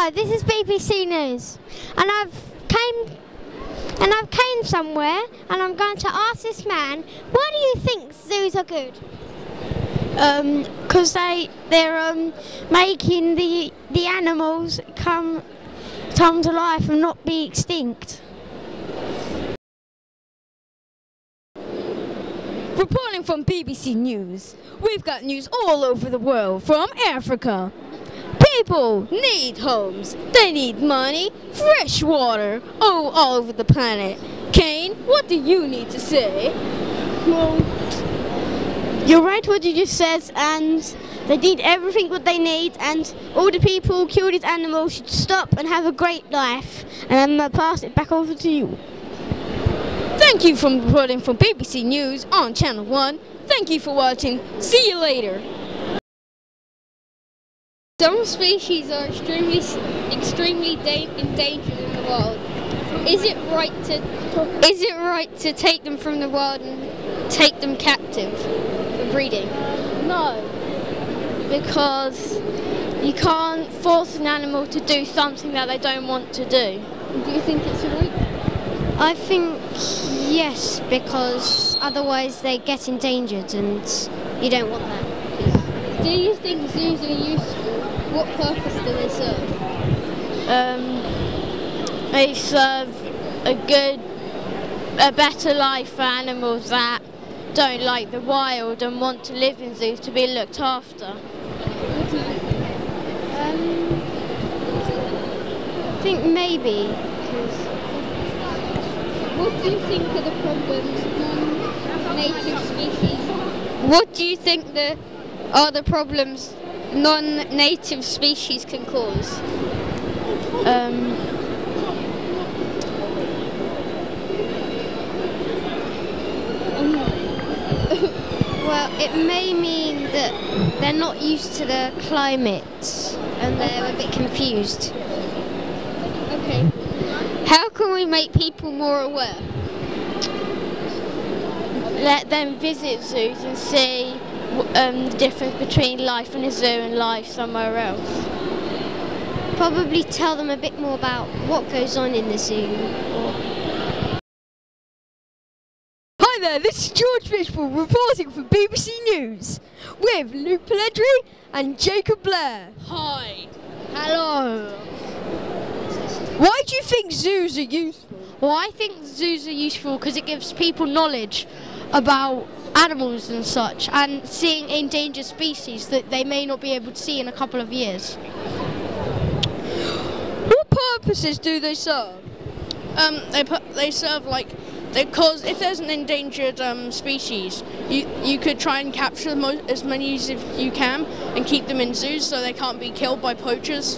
Hello, this is BBC News, and I've came somewhere, and I'm going to ask this man, why do you think zoos are good? Because they're making the animals come to life and not be extinct. Reporting from BBC News, we've got news all over the world from Africa. People need homes, they need money, fresh water, all over the planet. Kane, what do you need to say? Well, you're right what you just said, and they need everything what they need, and all the people who kill these animals should stop and have a great life. And I'm going to pass it back over to you. Thank you for reporting from BBC News on Channel 1. Thank you for watching. See you later. Some species are extremely endangered in the wild. Is it right to take them from the wild and take them captive for breeding? No, because you can't force an animal to do something that they don't want to do. Do you think it's right? I think yes, because otherwise they get endangered, and you don't want that. Do you think zoos are useful? What purpose do they serve? They serve a better life for animals that don't like the wild and want to live in zoos to be looked after. I think maybe. What do you think are the problems non-native species? What do you think are the problems non-native species can cause? Well, it may mean that they're not used to the climate and they're a bit confused. Okay. How can we make people more aware? Let them visit zoos and see the difference between life in a zoo and life somewhere else. Probably tell them a bit more about what goes on in the zoo. Hi there, this is George Fishpool reporting for BBC News with Luke Pelledri and Jacob Blair. Hi. Hello. Why do you think zoos are useful? Well, I think zoos are useful because it gives people knowledge about animals and such, and seeing endangered species that they may not be able to see in a couple of years. What purposes do they serve? They serve because if there's an endangered species, you could try and capture as many as you can and keep them in zoos so they can't be killed by poachers.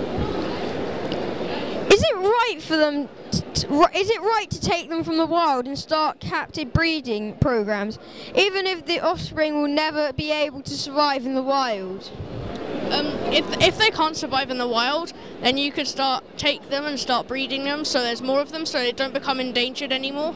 Is it right for them? Is it right to take them from the wild and start captive breeding programs, even if the offspring will never be able to survive in the wild? If they can't survive in the wild, then you could take them and start breeding them so there's more of them so they don't become endangered anymore.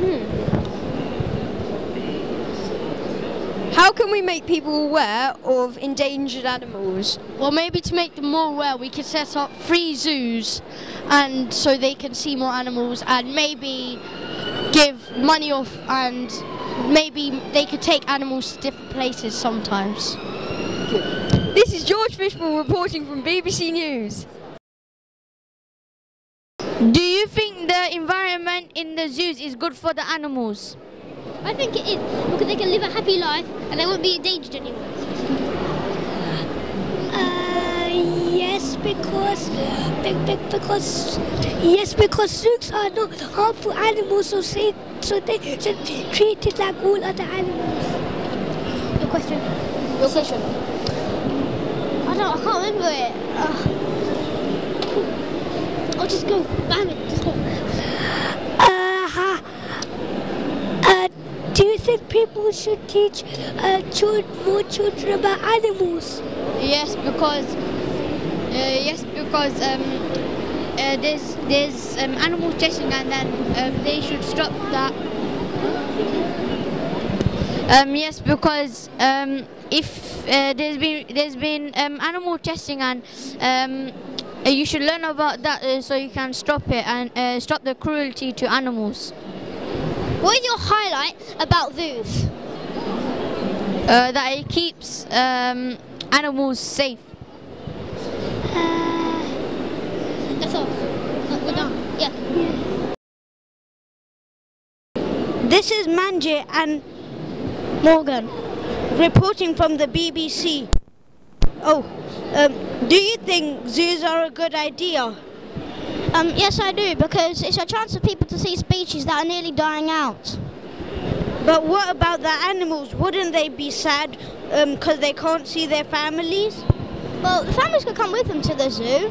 How can we make people aware of endangered animals? Well, maybe to make them more aware, we could set up free zoos, and so they can see more animals, and maybe give money off, and maybe they could take animals to different places sometimes. This is George Fishpool reporting from BBC News. Do you think the environment in the zoos is good for the animals? I think it is, because they can live a happy life and they won't be endangered anymore. Because zoos are not harmful animals, so they should be treated like all other animals. Your question. I can't remember it. I'll just go. Damn it, just go. Do you think people should teach more children about animals? Yes, because there's animal testing, and then they should stop that. Yes, because if there's been animal testing, and you should learn about that so you can stop it and stop the cruelty to animals. What is your highlight about zoos? That it keeps animals safe. That's all. We're done. Yeah. This is Manjit and Morgan reporting from the BBC. Do you think zoos are a good idea? Yes, I do, because it's a chance for people to see species that are nearly dying out. But what about the animals? Wouldn't they be sad because they can't see their families? Well, the families could come with them to the zoo.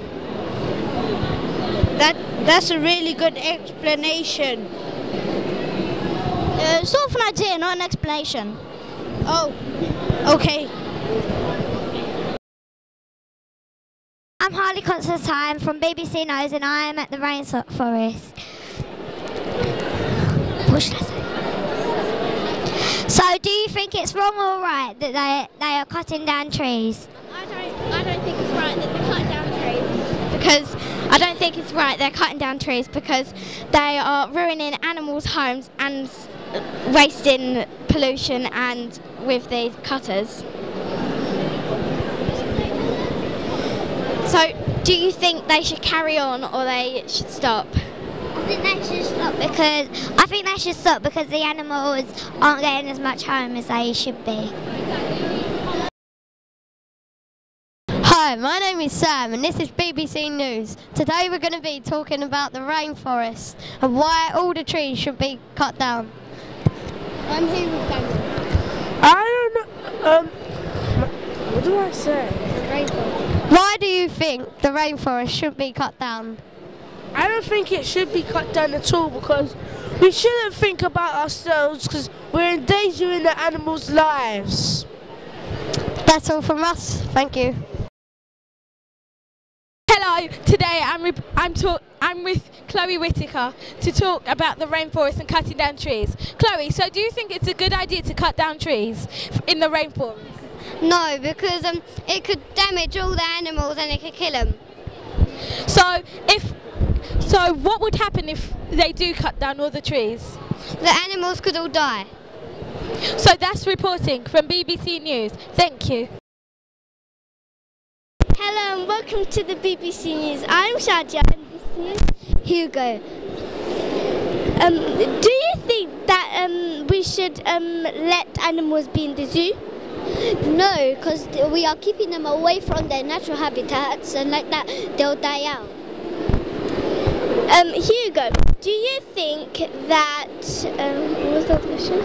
That's a really good explanation. Sort of an idea, not an explanation. Oh, okay. I'm Harley Constantine from BBC News and I am at the rainforest. What should I say? So do you think it's wrong or right that they are cutting down trees? I don't think it's right that they're cutting down trees. Because I don't think it's right they're cutting down trees because they are ruining animals' homes and wasting pollution and with the cutters. So, do you think they should carry on or they should stop? I think they should stop because the animals aren't getting as much home as they should be. Hi, my name is Sam and this is BBC News. Today we're going to be talking about the rainforest and why all the trees should be cut down. I'm here with Daniel. I don't know. What do I say? Why do you think the rainforest should be cut down? I don't think it should be cut down at all because we shouldn't think about ourselves because we're endangering the animals' lives. That's all from us. Thank you. Hello, today I'm with Chloe Whittaker to talk about the rainforest and cutting down trees. Chloe, so do you think it's a good idea to cut down trees in the rainforest? No, because it could damage all the animals and it could kill them. So what would happen if they do cut down all the trees? The animals could all die. So that's reporting from BBC News. Thank you. Hello and welcome to the BBC News. I'm Shadia and this is Hugo. Do you think that we should let animals be in the zoo? No, because we are keeping them away from their natural habitats and like that they'll die out. Hugo, do you think that what was that question?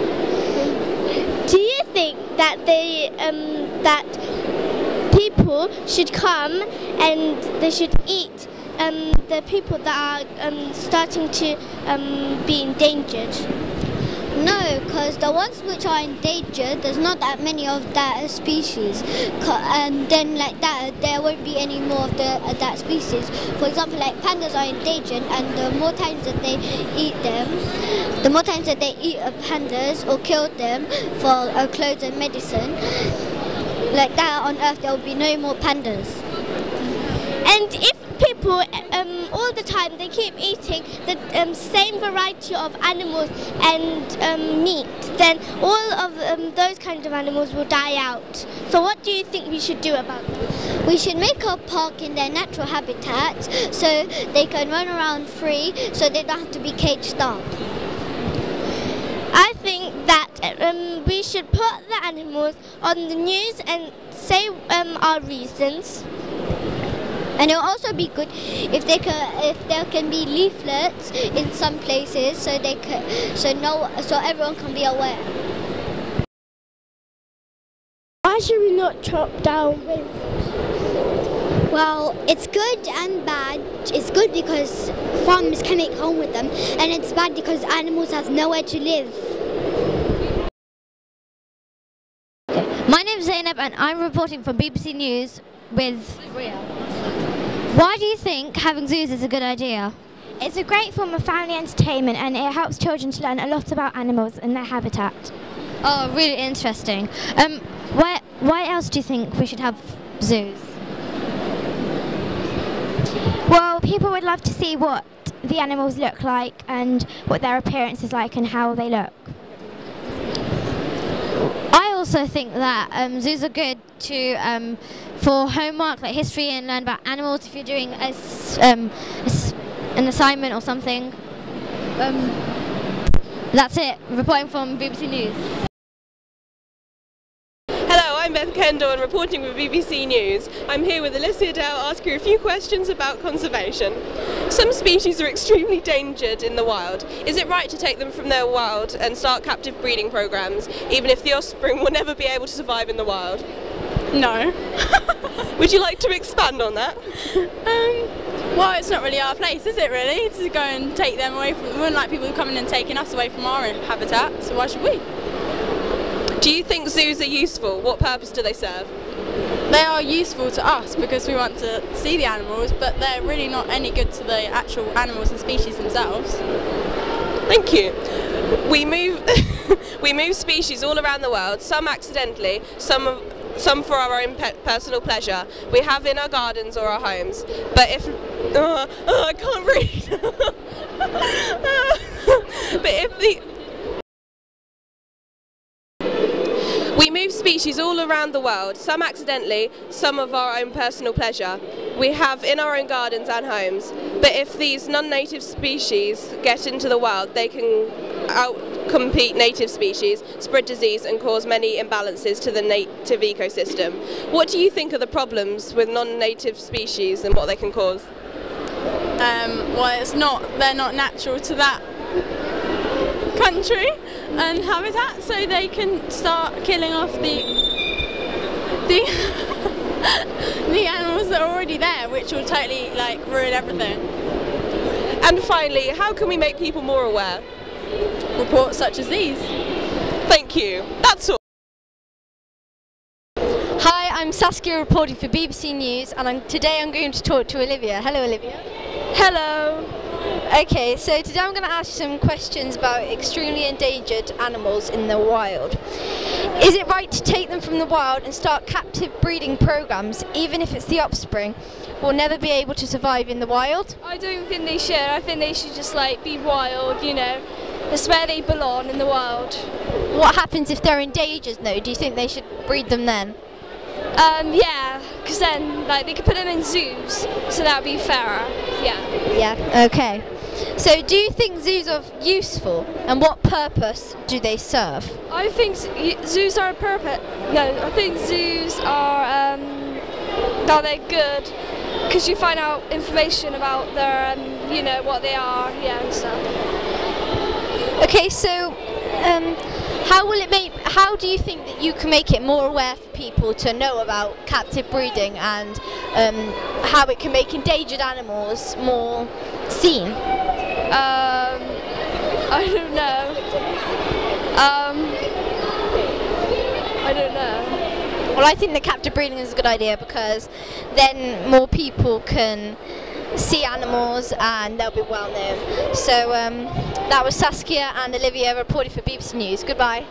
Do you think that that people should come and they should eat the people that are starting to be endangered? No, because the ones which are endangered, there's not that many of that species, and then like that, there won't be any more of that species. For example, like pandas are endangered, and the more times that they eat them, the more times that they eat pandas or kill them for clothes and medicine, like that on Earth, there will be no more pandas. And if people all the time they keep eating the same variety of animals and meat, then all of those kinds of animals will die out. So what do you think we should do about that? We should make a park in their natural habitat so they can run around free, so they don't have to be caged up. I think that we should put the animals on the news and say our reasons. And it will also be good if there can be leaflets in some places, so everyone can be aware. Why should we not chop down rainforests? Well, it's good and bad. It's good because farmers can make home with them, and it's bad because animals have nowhere to live. My name's Zainab and I'm reporting from BBC News with Ria. Why do you think having zoos is a good idea? It's a great form of family entertainment and it helps children to learn a lot about animals and their habitat. Oh, really interesting. Why else do you think we should have zoos? Well, people would love to see what the animals look like and what their appearance is like and how they look. I also think that zoos are good to for homework like history and learn about animals if you're doing an assignment or something. That's it. Reporting from BBC News. Hello, I'm Beth Kendall and reporting with BBC News. I'm here with Alicia Dale asking you a few questions about conservation. Some species are extremely endangered in the wild. Is it right to take them from their wild and start captive breeding programs, even if the offspring will never be able to survive in the wild? No. Would you like to expand on that? Well, it's not really our place, is it really, to go and take them away from... We wouldn't like people coming and taking us away from our habitat, so why should we? Do you think zoos are useful? What purpose do they serve? They are useful to us because we want to see the animals, but they're really not any good to the actual animals and species themselves. Thank you. We move we move species all around the world, some accidentally, some for our own personal pleasure. We have in our gardens or our homes. But if I can't read. But if we move species all around the world, some accidentally, some of our own personal pleasure. We have in our own gardens and homes. But if these non-native species get into the wild, they can outcompete native species, spread disease and cause many imbalances to the native ecosystem. What do you think are the problems with non-native species and what they can cause? Well, they're not natural to that country and habitat, so they can start killing off the animals that are already there, which will totally ruin everything. And finally, how can we make people more aware? Reports such as these. Thank you. That's all. Hi, I'm Saskia reporting for BBC News, and today I'm going to talk to Olivia. Hello, Olivia. Hello. Okay, so today I'm going to ask you some questions about extremely endangered animals in the wild. Is it right to take them from the wild and start captive breeding programs, even if it's the offspring will never be able to survive in the wild? I don't think they should. I think they should just be wild, you know. That's where they belong, in the wild. What happens if they're endangered though? Do you think they should breed them then? Yeah, because then they could put them in zoos, so that would be fairer. Yeah. Yeah, okay. So do you think zoos are useful, and what purpose do they serve? I think zoos are a purpose. No, I think zoos are they're good because you find out information about their, you know, what they are, yeah, and stuff. Okay, so how do you think that you can make it more aware for people to know about captive breeding and how it can make endangered animals more seen? I don't know. I don't know. Well, I think that captive breeding is a good idea because then more people can see animals and they'll be well known. So that was Saskia and Olivia reporting for BBC News. Goodbye.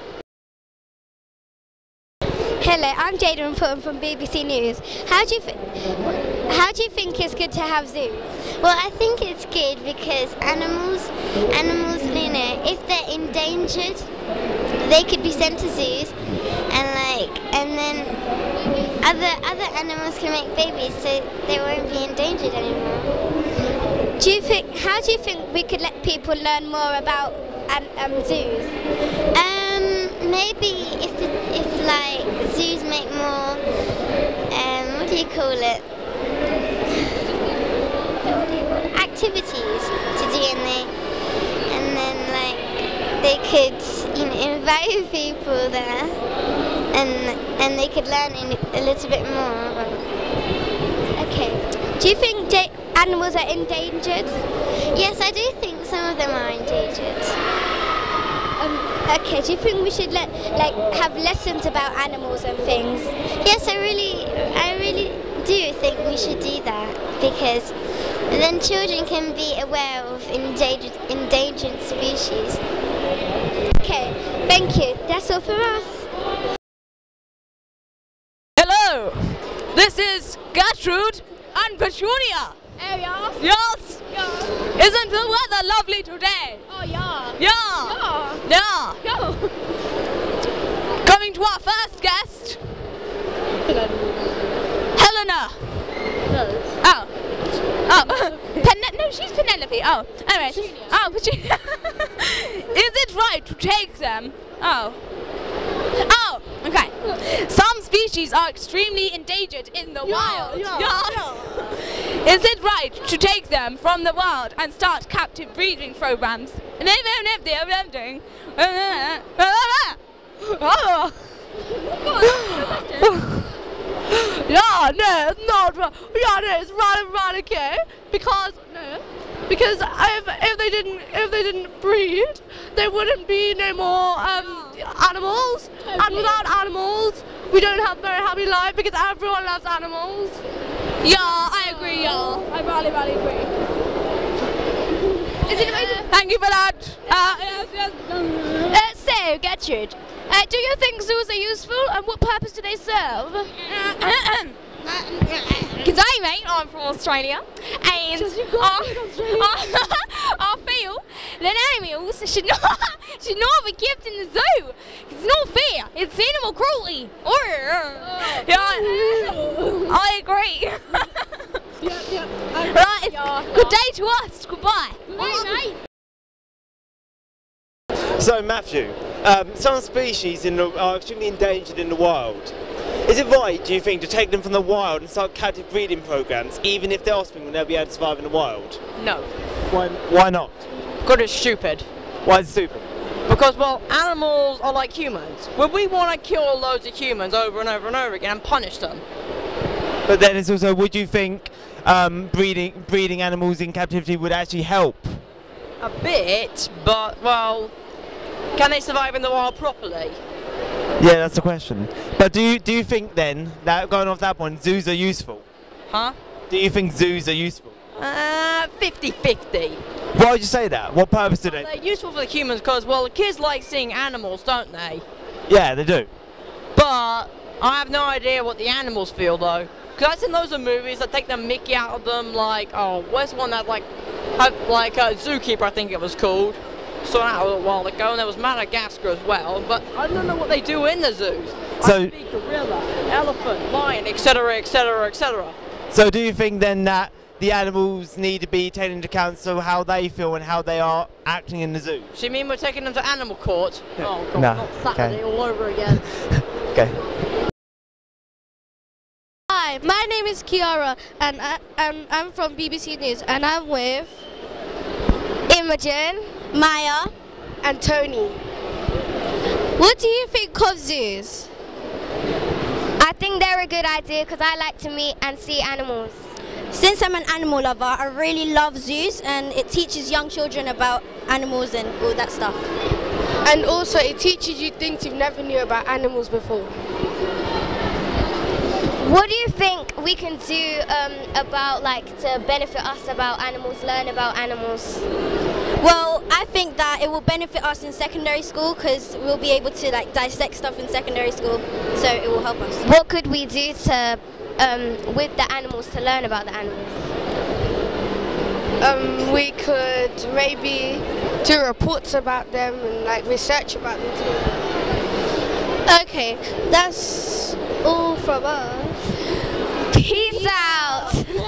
Hello, I'm Jada reporting from BBC News. How do you think it's good to have zoos? Well, I think it's good because animals, you know, if they're endangered, they could be sent to zoos, and then other animals can make babies, so they won't be endangered anymore. How do you think we could let people learn more about zoos? Maybe if zoos make more, what do you call it? Activities to do, and then they could, you know, invite people there, and they could learn a little bit more. Okay. Do you think animals are endangered? Yes, I do think some of them are endangered. Okay, do you think we should have lessons about animals and things? Yes, I really do think we should do that, because then children can be aware of endangered species. Okay, thank you. That's all for us. Hello, this is Gertrude and Petunia. Yeah. Yes. Yeah. Isn't the weather lovely today? Oh yeah. Yeah. Yeah. Yeah. Yeah. Coming to our first guest. Helena. No. Oh. Oh. No, she's Penelope. Oh. Anyway. Oh, but she. Is it right to take them? Oh. Oh. Okay. Some species are extremely endangered in the wild. Yeah. Is it right to take them from the wild and start captive breeding programs? And if they're doing. Yeah, no, it's not right. Yeah, no, it's right, okay. Because if they didn't breed, there wouldn't be no more animals. And without animals, we don't have a very happy life because everyone loves animals. Yeah, I agree, yeah. I really agree. Is it amazing? Thank you for that. So, Gertrude, do you think zoos are useful and what purpose do they serve? Because I'm from Australia, and I feel that animals should not be kept in the zoo. It's not fair. It's animal cruelty. I agree. Right, good day to us. Goodbye. Bye, mate. So Matthew, some species are extremely endangered in the wild. Is it right, do you think, to take them from the wild and start captive breeding programs, even if their offspring will never be able to survive in the wild? No. Why not? Because it's stupid. Why is it stupid? Because, well, animals are like humans. Well, we want to kill loads of humans over and over and over again and punish them. But then it's also, would you think breeding animals in captivity would actually help? A bit, but, well, can they survive in the wild properly? Yeah, that's the question. But do you think then, that going off that point, zoos are useful? Huh? Do you think zoos are useful? 50-50. Why would you say that? What purpose do they? They're useful for the humans because, well, the kids like seeing animals, don't they? Yeah, they do. But I have no idea what the animals feel though. Because I've seen loads of movies that take the mickey out of them, like, oh, where's the one that Zookeeper, I think it was called. Saw that a little while ago, and there was Madagascar as well, but I don't know what they do in the zoos. So, I see gorilla, elephant, lion, etc, etc, etc. So do you think then that the animals need to be taken into account so how they feel and how they are acting in the zoo? So you mean we're taking them to animal court? Oh god, No, not Saturday okay. all over again. Okay. Hi, my name is Kiara, and I'm from BBC News, and I'm with Imogen, Maya, and Tony. What do you think of zoos? I think they're a good idea because I like to meet and see animals. Since I'm an animal lover, I really love zoos, and it teaches young children about animals and all that stuff. And also it teaches you things you never knew about animals before. What do you think we can do about, like, to benefit us about animals, learn about animals? Well, I think that it will benefit us in secondary school because we'll be able to, like, dissect stuff in secondary school, so it will help us. What could we do to with the animals to learn about the animals? We could maybe do reports about them and, like, research about them too. Okay, that's all from us. Peace out.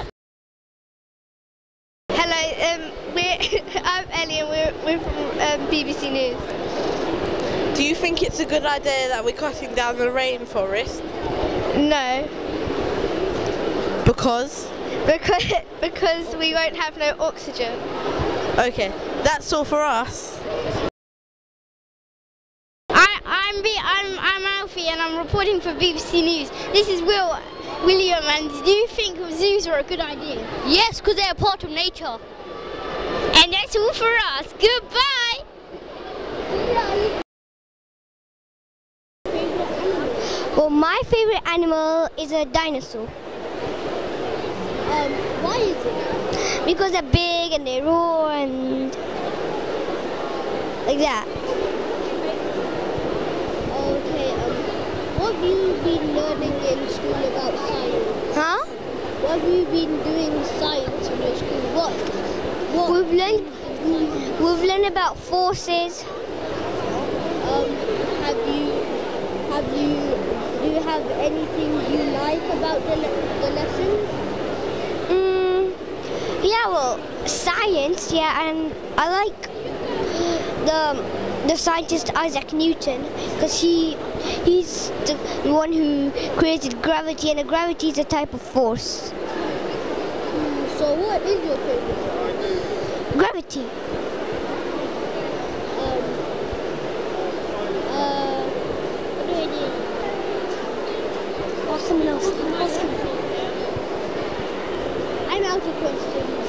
Hello, I'm Ellie and we're from BBC News. Do you think it's a good idea that we're cutting down the rainforest? No. Because? Because we won't have no oxygen. Okay, that's all for us. I'm Alfie and I'm reporting for BBC News. This is William, and do you think zoos are a good idea? Yes, because they're a part of nature. And that's all for us. Goodbye! Well, my favorite animal is a dinosaur. Why is it? Because they're big and they roar and like that. Okay, what have you been learning in school about science? Huh? What have you been doing science in your school? What We've learned about forces. Do you have anything you like about the lessons? Yeah, well, science, yeah, and I like the scientist Isaac Newton, because he's the one who created gravity, and gravity is a type of force. So what is your favorite? Gravity. What do I do? Or someone else? I'm out of questions.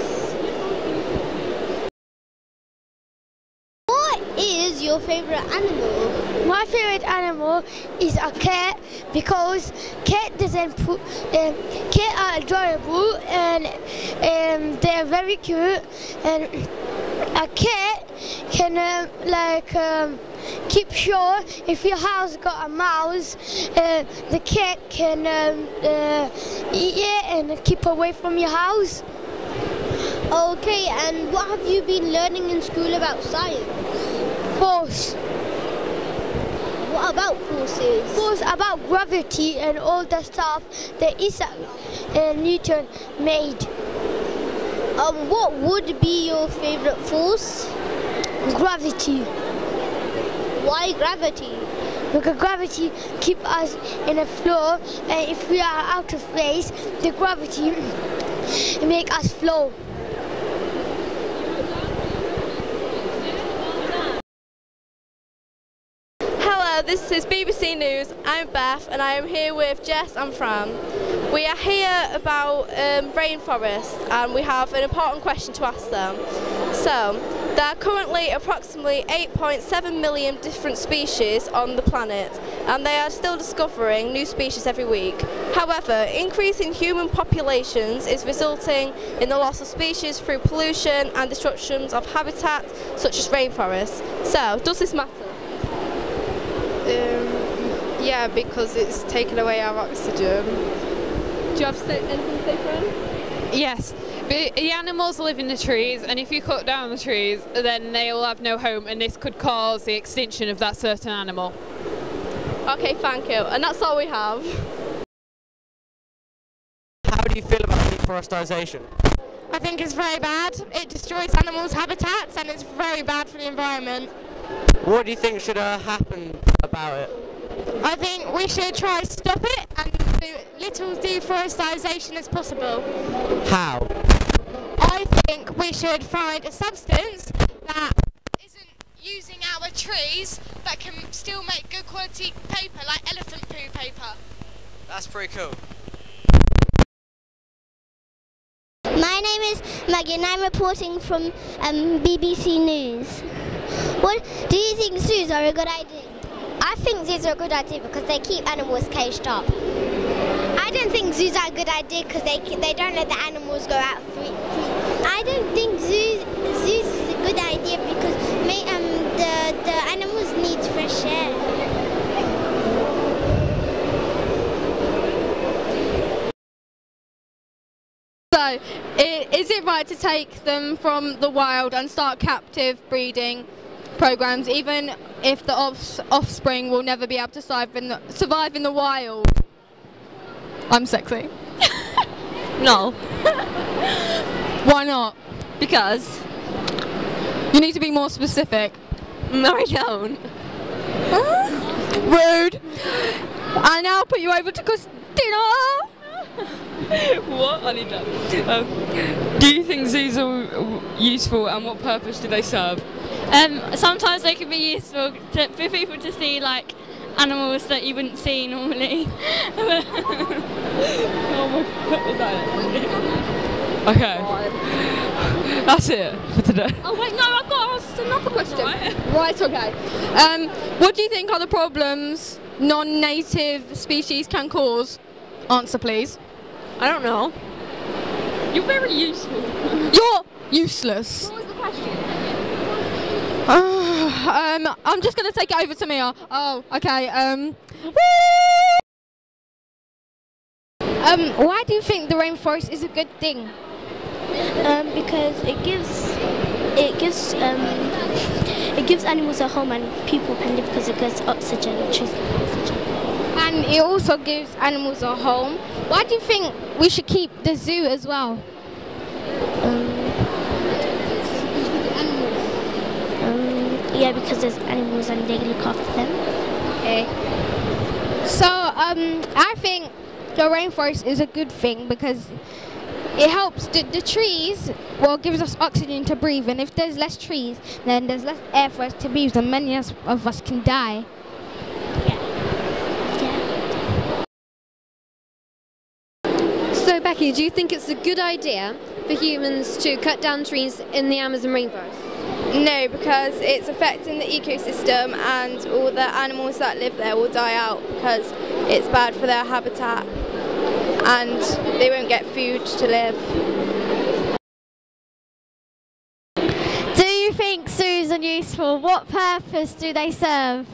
What is your favorite animal? My favorite animal is a cat, because cat doesn't put. Cat are adorable and they're very cute, and a cat can keep sure if your house got a mouse, the cat can eat it and keep away from your house. Okay, and what have you been learning in school about science? Force. What about forces? Force about gravity and all the stuff that Isaac Newton made. What would be your favorite force? Gravity. Why gravity? Because gravity keeps us in a flow, and if we are out of place, the gravity make us flow. Hello, this is BBC News. I'm Beth, and I am here with Jess and Fran. We are here about rainforest, and we have an important question to ask them. So, there are currently approximately 8.7 million different species on the planet, and they are still discovering new species every week. However, increasing human populations is resulting in the loss of species through pollution and destructions of habitat, such as rainforests. So, does this matter? Yeah, because it's taken away our oxygen. Do you have anything to say, Fran? Yes. The animals live in the trees, and if you cut down the trees, then they will have no home, and this could cause the extinction of that certain animal. Okay, thank you. And that's all we have. How do you feel about deforestation? I think it's very bad. It destroys animals' habitats, and it's very bad for the environment. What do you think should happen about it? I think we should try to stop it and do little deforestation as possible. How? I think we should find a substance that isn't using our trees but can still make good quality paper, like elephant poo paper. That's pretty cool. My name is Maggie, and I'm reporting from BBC News. What do you think zoos are a good idea? I think zoos are a good idea because they keep animals caged up. I don't think zoos are a good idea because they don't let the animals go out free. I don't think zoos is a good idea because the animals need fresh air. So, is it right to take them from the wild and start captive breeding programs, even if the offspring will never be able to survive in the wild? I'm sexy. No. Why not? Because you need to be more specific. No, I don't. Rude. I now put you over to Christina. What? I need that. Do you think zoos are useful, and what purpose do they serve? Sometimes they can be useful for people to see like animals that you wouldn't see normally. Oh my God, is that it? Okay. That's it for today. Oh wait, no, I've got to ask another question. Right, okay. What do you think are the problems non-native species can cause? Answer, please. I don't know. You're very useful. You're useless. What was the question? I'm just going to take it over to Mia. Oh, okay. Why do you think the rainforest is a good thing? Because it gives animals a home and people can live because it gives oxygen. Trees give oxygen. And it also gives animals a home. Why do you think we should keep the zoo as well? Yeah, because there's animals and they look after them. Okay. So I think the rainforest is a good thing because it helps the trees, well, gives us oxygen to breathe, and if there's less trees, then there's less air for us to breathe, and many of us can die. So Becky, do you think it's a good idea for humans to cut down trees in the Amazon rainforest? No, because it's affecting the ecosystem and all the animals that live there will die out because it's bad for their habitat and they won't get food to live. Do you think zoos are useful? What purpose do they serve?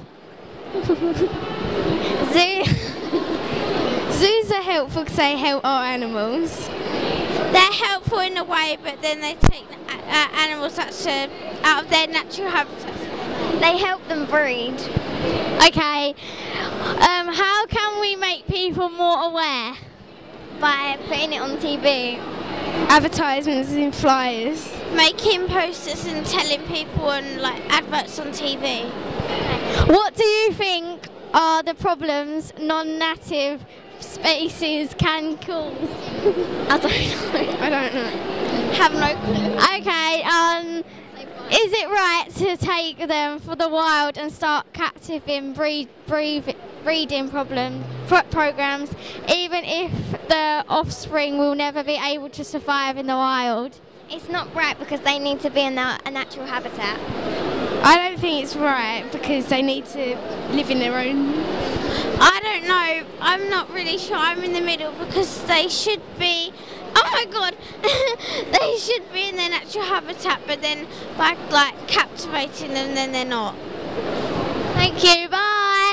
Zoos are helpful because they help our animals. They're helpful in a way, but then they take animals out of their natural habitat. They help them breed. Okay. How can we make people more aware? By putting it on TV. Advertisements and flyers. Making posters and telling people and like adverts on TV. What do you think are the problems non-native species can cause? I don't know. Have no clue. Okay, is it right to take them for the wild and start captive in breeding programs, even if the offspring will never be able to survive in the wild? It's not right because they need to be in a natural habitat. I don't think it's right because they need to live in their own. I don't know. I'm not really sure. I'm in the middle because they should be. Oh my God! They should be in their natural habitat, but then by like captivating them, then they're not. Thank you. Bye.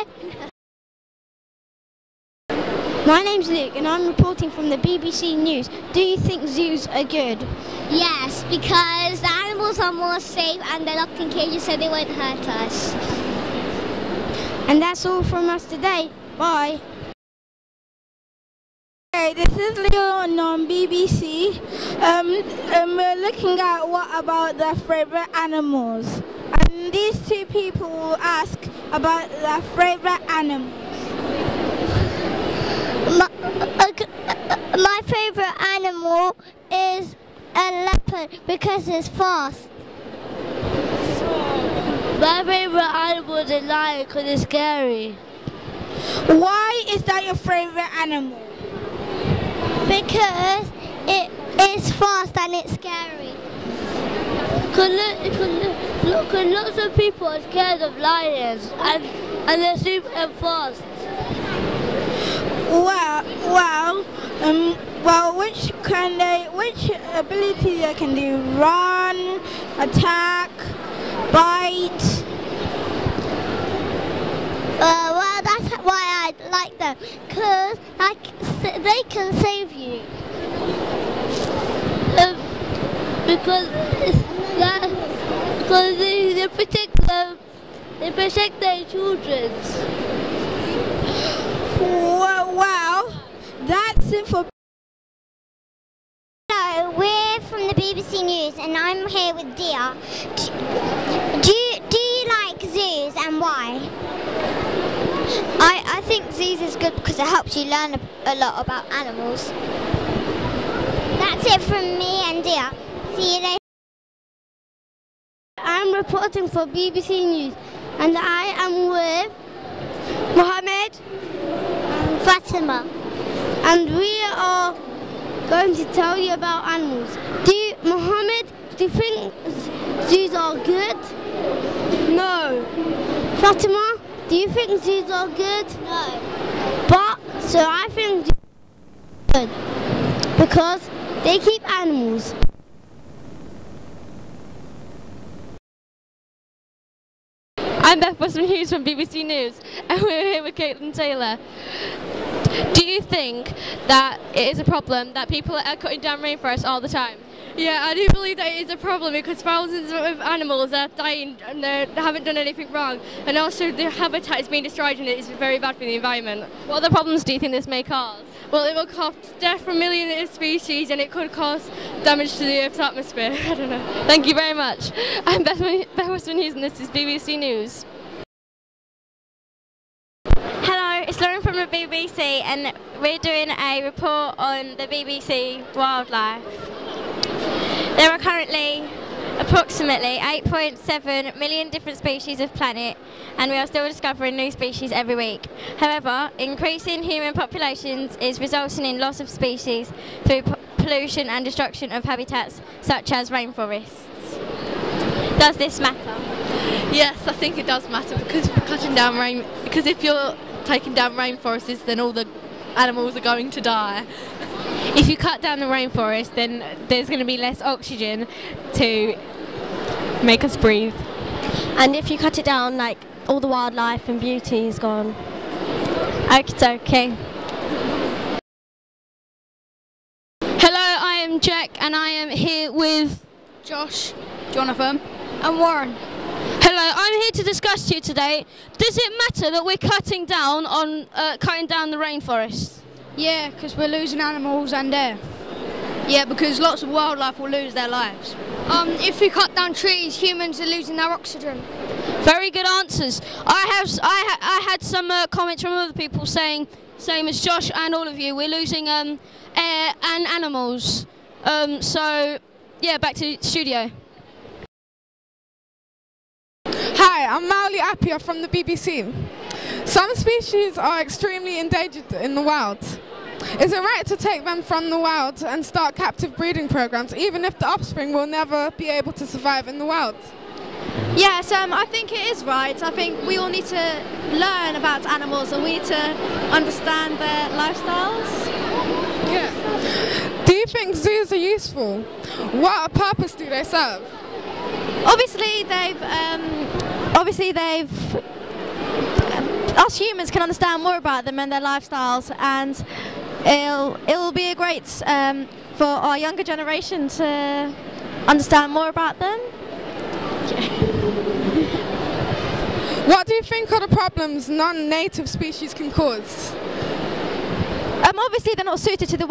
My name's Luke and I'm reporting from the BBC News. Do you think zoos are good? Yes, because the animals are more safe and they're locked in cages so they won't hurt us. And that's all from us today. Bye. Hey, this is Leon on BBC. We're looking at what about their favourite animals. And these two people will ask about their favourite animals. My favourite animal is a leopard because it's fast. My favourite animal is a lion because it's scary. Why is that your favourite animal? Because it is fast and it's scary. Look, lots of people are scared of lions and they're super fast. Which ability they can do? Run, attack, bite. Well, that's why I like them, because they can save you. Because they protect them, they protect their children. Well, that's it for. Hello, we're from the BBC News and I'm here with Dia. Do you like zoos and why? I think zoos is good because it helps you learn a lot about animals. That's it from me and Dia. See you later. I'm reporting for BBC News and I am with Mohammed and Fatima. And we are going to tell you about animals. Mohammed, do you think zoos are good? No. Fatima, do you think zoos are good? No. So I think zoos are good because they keep animals. I'm Beth Westman Hughes from BBC News and we're here with Caitlin Taylor. Do you think that it is a problem that people are cutting down rainforests all the time? Yeah, I do believe that it is a problem because thousands of animals are dying and they haven't done anything wrong, and also the habitat is being destroyed and it is very bad for the environment. What other problems do you think this may cause? Well, it will cause death for millions of species and it could cause damage to the Earth's atmosphere. I don't know. Thank you very much. I'm Beth Westman Hughes and this is BBC News. Hello, it's Lauren from the BBC and we're doing a report on the BBC wildlife. There are currently approximately 8.7 million different species of planet and we are still discovering new species every week. However, increasing human populations is resulting in loss of species through pollution and destruction of habitats such as rainforests. Does this matter? Yes, I think it does matter because if you're taking down rainforests then all the animals are going to die. If you cut down the rainforest, then there's going to be less oxygen to make us breathe. And if you cut it down, like, all the wildlife and beauty is gone. Okay. Hello, I am Jack and I am here with Josh, Jonathan and Warren. Hello, I'm here to discuss to you today, does it matter that we're cutting down the rainforest? Yeah, because we're losing animals and air. Yeah, because lots of wildlife will lose their lives. If we cut down trees, humans are losing their oxygen. Very good answers. I had some comments from other people saying, same as Josh and all of you, we're losing air and animals. So, yeah, back to the studio. Hi, I'm Mauli Appiah from the BBC. Some species are extremely endangered in the wild. Is it right to take them from the wild and start captive breeding programs, even if the offspring will never be able to survive in the wild? Yes, I think it is right. I think we all need to learn about animals and we need to understand their lifestyles. Yeah. Do you think zoos are useful? What purpose do they serve? Obviously, us humans can understand more about them and their lifestyles, and it'll be a great for our younger generation to understand more about them. What do you think are the problems non-native species can cause? Obviously, they're not suited to the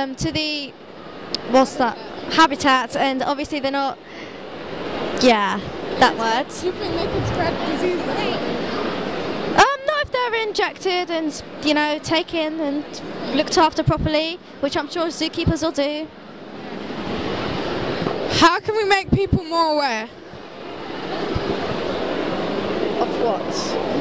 habitat, and obviously they're not. Yeah, that word. Do you think they could spread diseases? Not if they're injected and, taken and looked after properly, which I'm sure zookeepers will do. How can we make people more aware? Of what?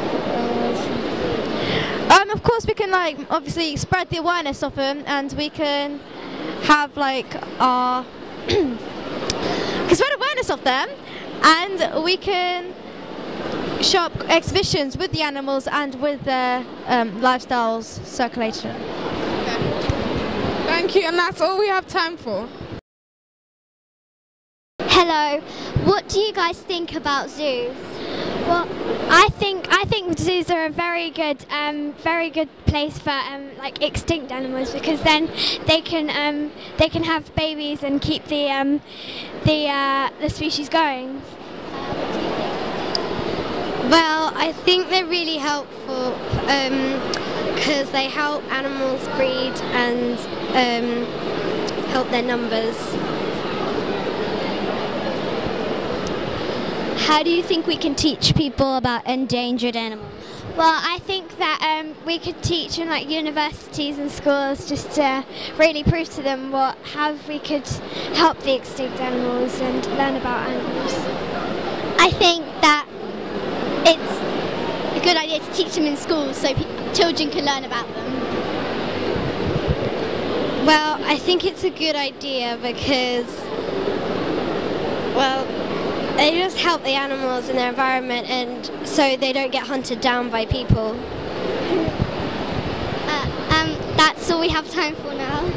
Of course we can, obviously spread the awareness of them, and we can have, our... spread awareness of them, and we can show up exhibitions with the animals and with their lifestyles circulation. Okay. Thank you, and that's all we have time for. Hello, what do you guys think about zoos? Well, I think zoos are a very good place for extinct animals, because then they can have babies and keep the species going. Well, I think they're really helpful because they help animals breed and help their numbers. How do you think we can teach people about endangered animals? Well, I think that we could teach in universities and schools just to really prove to them how we could help the extinct animals and learn about animals. I think that it's a good idea to teach them in schools so children can learn about them. Well, I think it's a good idea because, well, they just help the animals in their environment, and so they don't get hunted down by people. That's all we have time for now.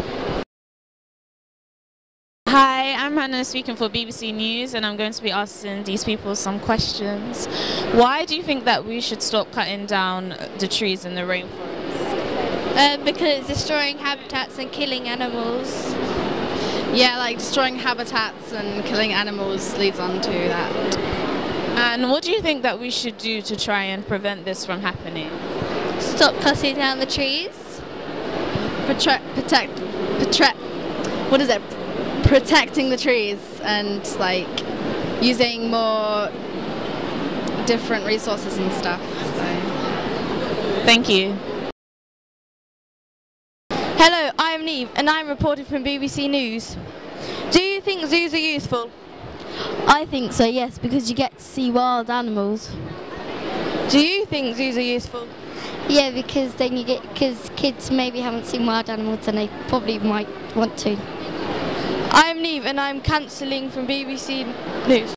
Hi, I'm Hannah speaking for BBC News, and I'm going to be asking these people some questions. Why do you think that we should stop cutting down the trees in the rainforest? Because it's destroying habitats and killing animals. Yeah, like destroying habitats and killing animals leads on to that. And what do you think that we should do to try and prevent this from happening? Stop cutting down the trees. Protecting the trees and like using more different resources and stuff. So. Thank you. Hello, I'm Neve and I'm reporting from BBC News. Do you think zoos are useful? I think so, yes, because you get to see wild animals. Do you think zoos are useful? Yeah, because then you get, because kids maybe haven't seen wild animals and they probably might want to. I'm Neve and I'm cancelling from BBC News.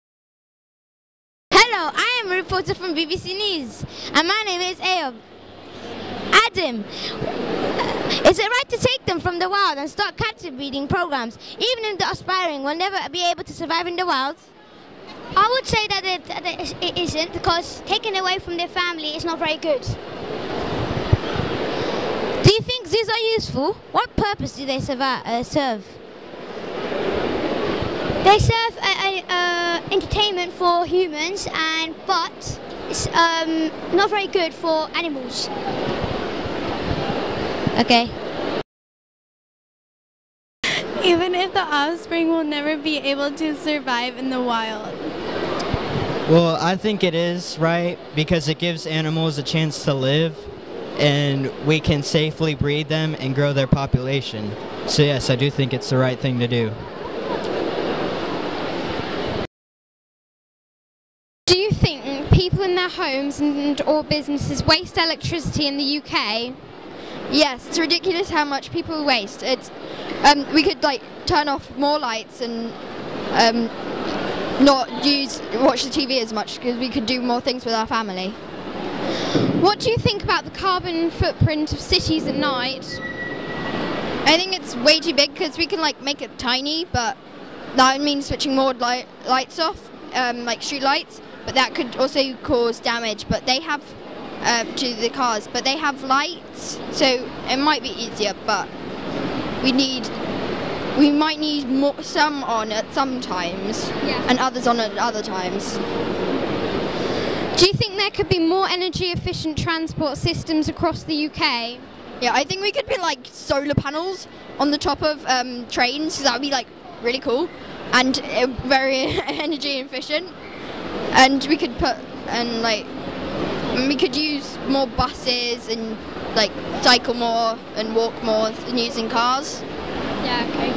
Hello, I am a reporter from BBC News and my name is Ayob. Adam, is it right to take them from the wild and start captive breeding programs, even if the offspring will never be able to survive in the wild? I would say that it isn't, because taken away from their family is not very good. Do you think zoos are useful? What purpose do they serve? They serve entertainment for humans, but it's not very good for animals. Okay. Even if the offspring will never be able to survive in the wild. Well, I think it is right because it gives animals a chance to live and we can safely breed them and grow their population. So yes, I do think it's the right thing to do. Do you think people in their homes or businesses waste electricity in the UK? Yes, it's ridiculous how much people waste. It's we could like turn off more lights and not watch the TV as much because we could do more things with our family. What do you think about the carbon footprint of cities at night? I think it's way too big because we can like make it tiny, but that means switching more lights off, like street lights. But that could also cause damage. But they have to the cars, but they have lights, so it might be easier. But we might need some on at some times, and others on at other times. Do you think there could be more energy efficient transport systems across the UK? Yeah, I think we could be like solar panels on the top of trains, because that would be like really cool and very energy efficient. And we could we could use more buses and like cycle more and walk more than using cars. Yeah, okay.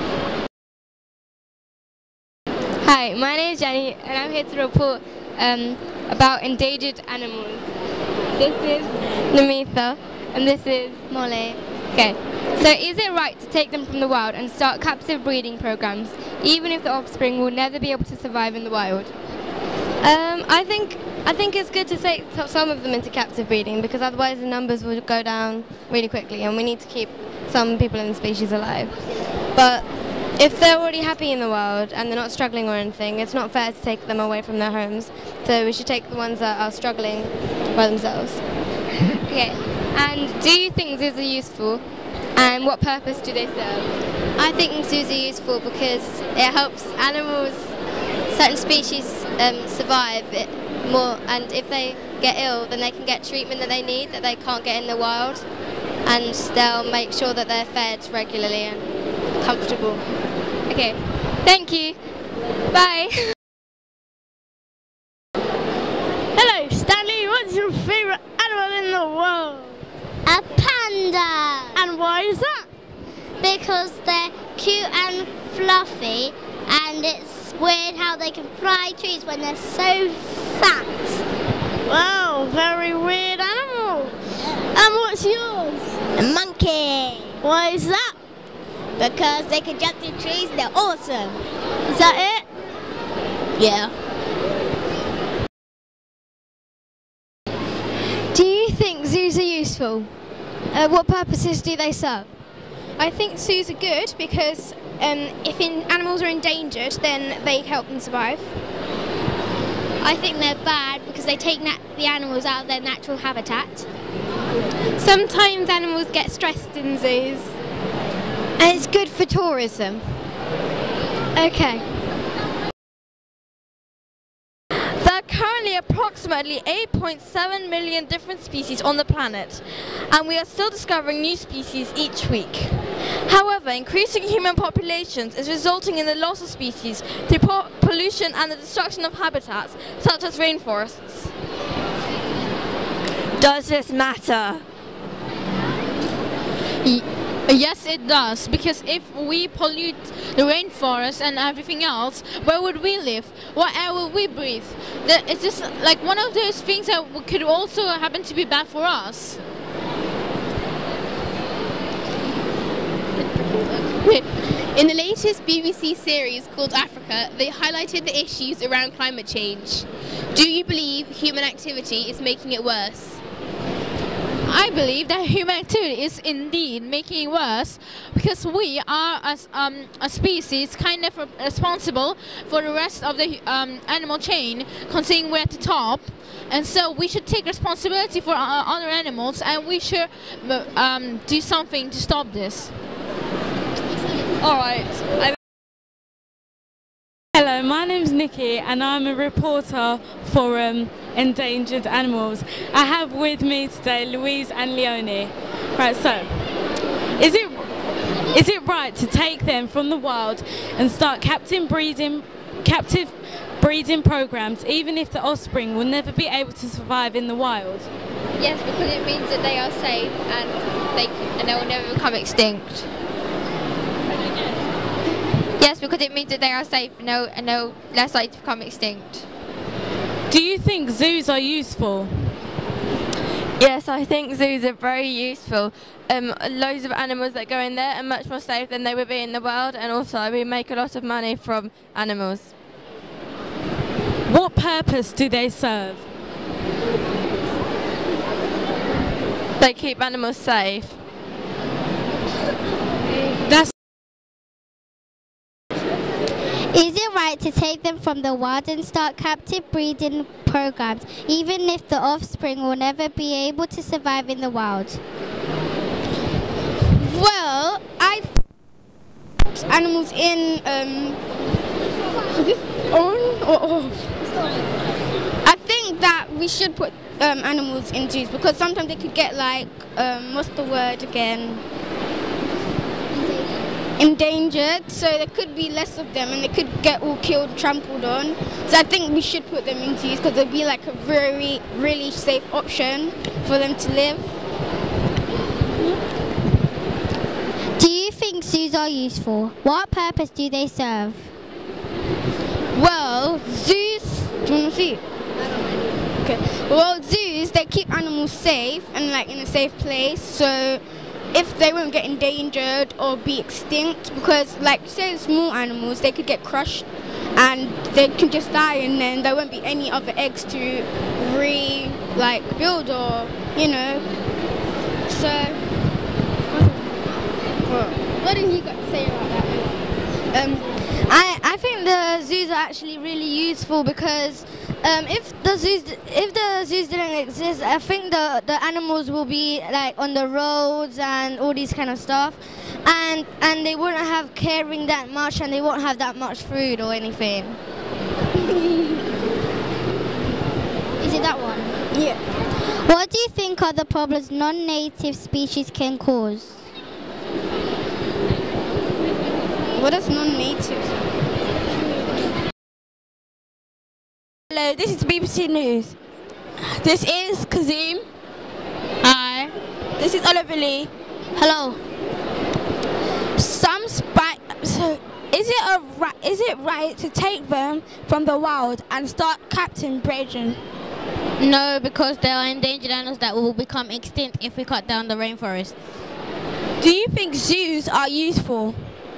Hi, my name is Jenny and I'm here to report about endangered animals. This is Namitha and this is Molly. Okay, so is it right to take them from the wild and start captive breeding programs, even if the offspring will never be able to survive in the wild? I think it's good to take some of them into captive breeding because otherwise the numbers will go down really quickly and we need to keep some people in the species alive. But if they're already happy in the wild and they're not struggling or anything, it's not fair to take them away from their homes. So we should take the ones that are struggling by themselves. Okay, and do you think zoos are useful and what purpose do they serve? I think zoos are useful because it helps animals, certain species survive it more, and if they get ill then they can get treatment that they need that they can't get in the wild, and they'll make sure that they're fed regularly and comfortable. Okay, thank you. Bye. Hello, Stanley. What's your favourite animal in the world? A panda. And why is that? Because they're cute and fluffy, and it's weird how they can fly trees when they're so fat. Wow, very weird animal. And what's yours? A monkey. Why is that? Because they can jump through trees, they're awesome. Is that it? Yeah. Do you think zoos are useful? What purposes do they serve? I think zoos are good because if animals are endangered, then they help them survive. I think they're bad because they take the animals out of their natural habitat. Sometimes animals get stressed in zoos. And it's good for tourism. Okay. There are currently approximately 8.7 million different species on the planet, and we are still discovering new species each week. However, increasing human populations is resulting in the loss of species through pollution and the destruction of habitats, such as rainforests. Does this matter? Yes, it does, because if we pollute the rainforest and everything else, where would we live? What air will we breathe? It's just like one of those things that could also happen to be bad for us. In the latest BBC series called Africa, they highlighted the issues around climate change. Do you believe human activity is making it worse? I believe that human activity is indeed making it worse, because we are, as a species, kind of responsible for the rest of the animal chain, considering we're at the top. And so we should take responsibility for other animals, and we should do something to stop this. All right. Hello, my name's Nikki and I'm a reporter for endangered animals. I have with me today Louise and Leonie. Right, so is it right to take them from the wild and start captive breeding programs, even if the offspring will never be able to survive in the wild? Yes, because it means that they are safe and they will never become extinct. Yes, because it means that they are safe and they're less likely to become extinct. Do you think zoos are useful? Yes, I think zoos are very useful. Loads of animals that go in there are much more safe than they would be in the wild, and also we make a lot of money from animals. What purpose do they serve? They keep animals safe. Is it right to take them from the wild and start captive breeding programs, even if the offspring will never be able to survive in the wild? Well, I put animals in, is this on or off? I think that we should put animals in zoos, because sometimes they could get like, what's the word again? Endangered, so there could be less of them and they could get all killed, trampled on. So I think we should put them in zoos, because it'd be like a really safe option for them to live. Do you think zoos are useful? What purpose do they serve? Well, zoos, do you want to see? Okay. Well, zoos, they keep animals safe and like in a safe place, so if they won't get endangered or be extinct, because like say small animals, they could get crushed and they can just die, and then there won't be any other eggs to build, or you know. So what did you got to say about that? I think the zoos are actually really useful, because if the zoos didn't exist, I think the animals will be like on the roads and all these kind of stuff, and they wouldn't have caring that much, and they won't have that much food or anything. Is it that one? Yeah. What do you think are the problems non-native species can cause? What is non-native? Hello, this is BBC News. This is Kazim. Hi. This is Oliver Lee. Hello. So, is it right to take them from the wild and start captive breeding? No, because there are endangered animals that will become extinct if we cut down the rainforest. Do you think zoos are useful?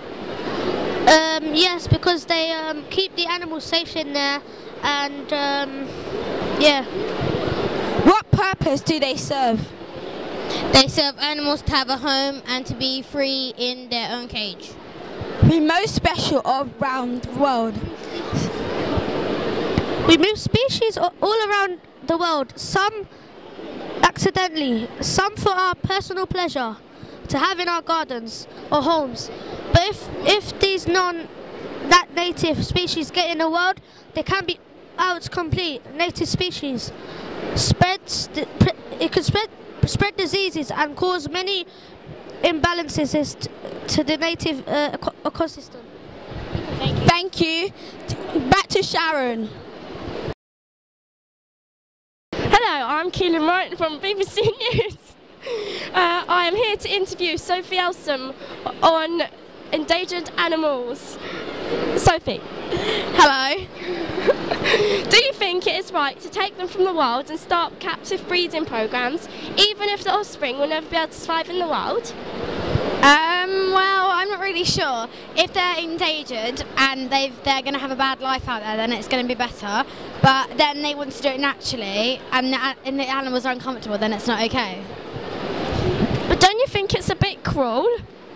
Yes, because they keep the animals safe in there, and yeah. What purpose do they serve? They serve animals to have a home and to be free in their own cage. We most special around the world. We move species all around the world. Some accidentally, some for our personal pleasure, to have in our gardens or homes. But if these that native species get in the wild, they can be outcompete native species. It could spread diseases and cause many imbalances to the native ecosystem. Thank you. Back to Sharon. Hello, I'm Keelan Wright from BBC News. I am here to interview Sophie Elsom on endangered animals. Sophie. Hello. Do you think it is right to take them from the wild and start captive breeding programs, even if the offspring will never be able to survive in the wild? Well, I'm not really sure. If they're endangered and they're going to have a bad life out there, then it's going to be better. But then they want to do it naturally, and the animals are uncomfortable, then it's not okay. But don't you think it's a bit cruel?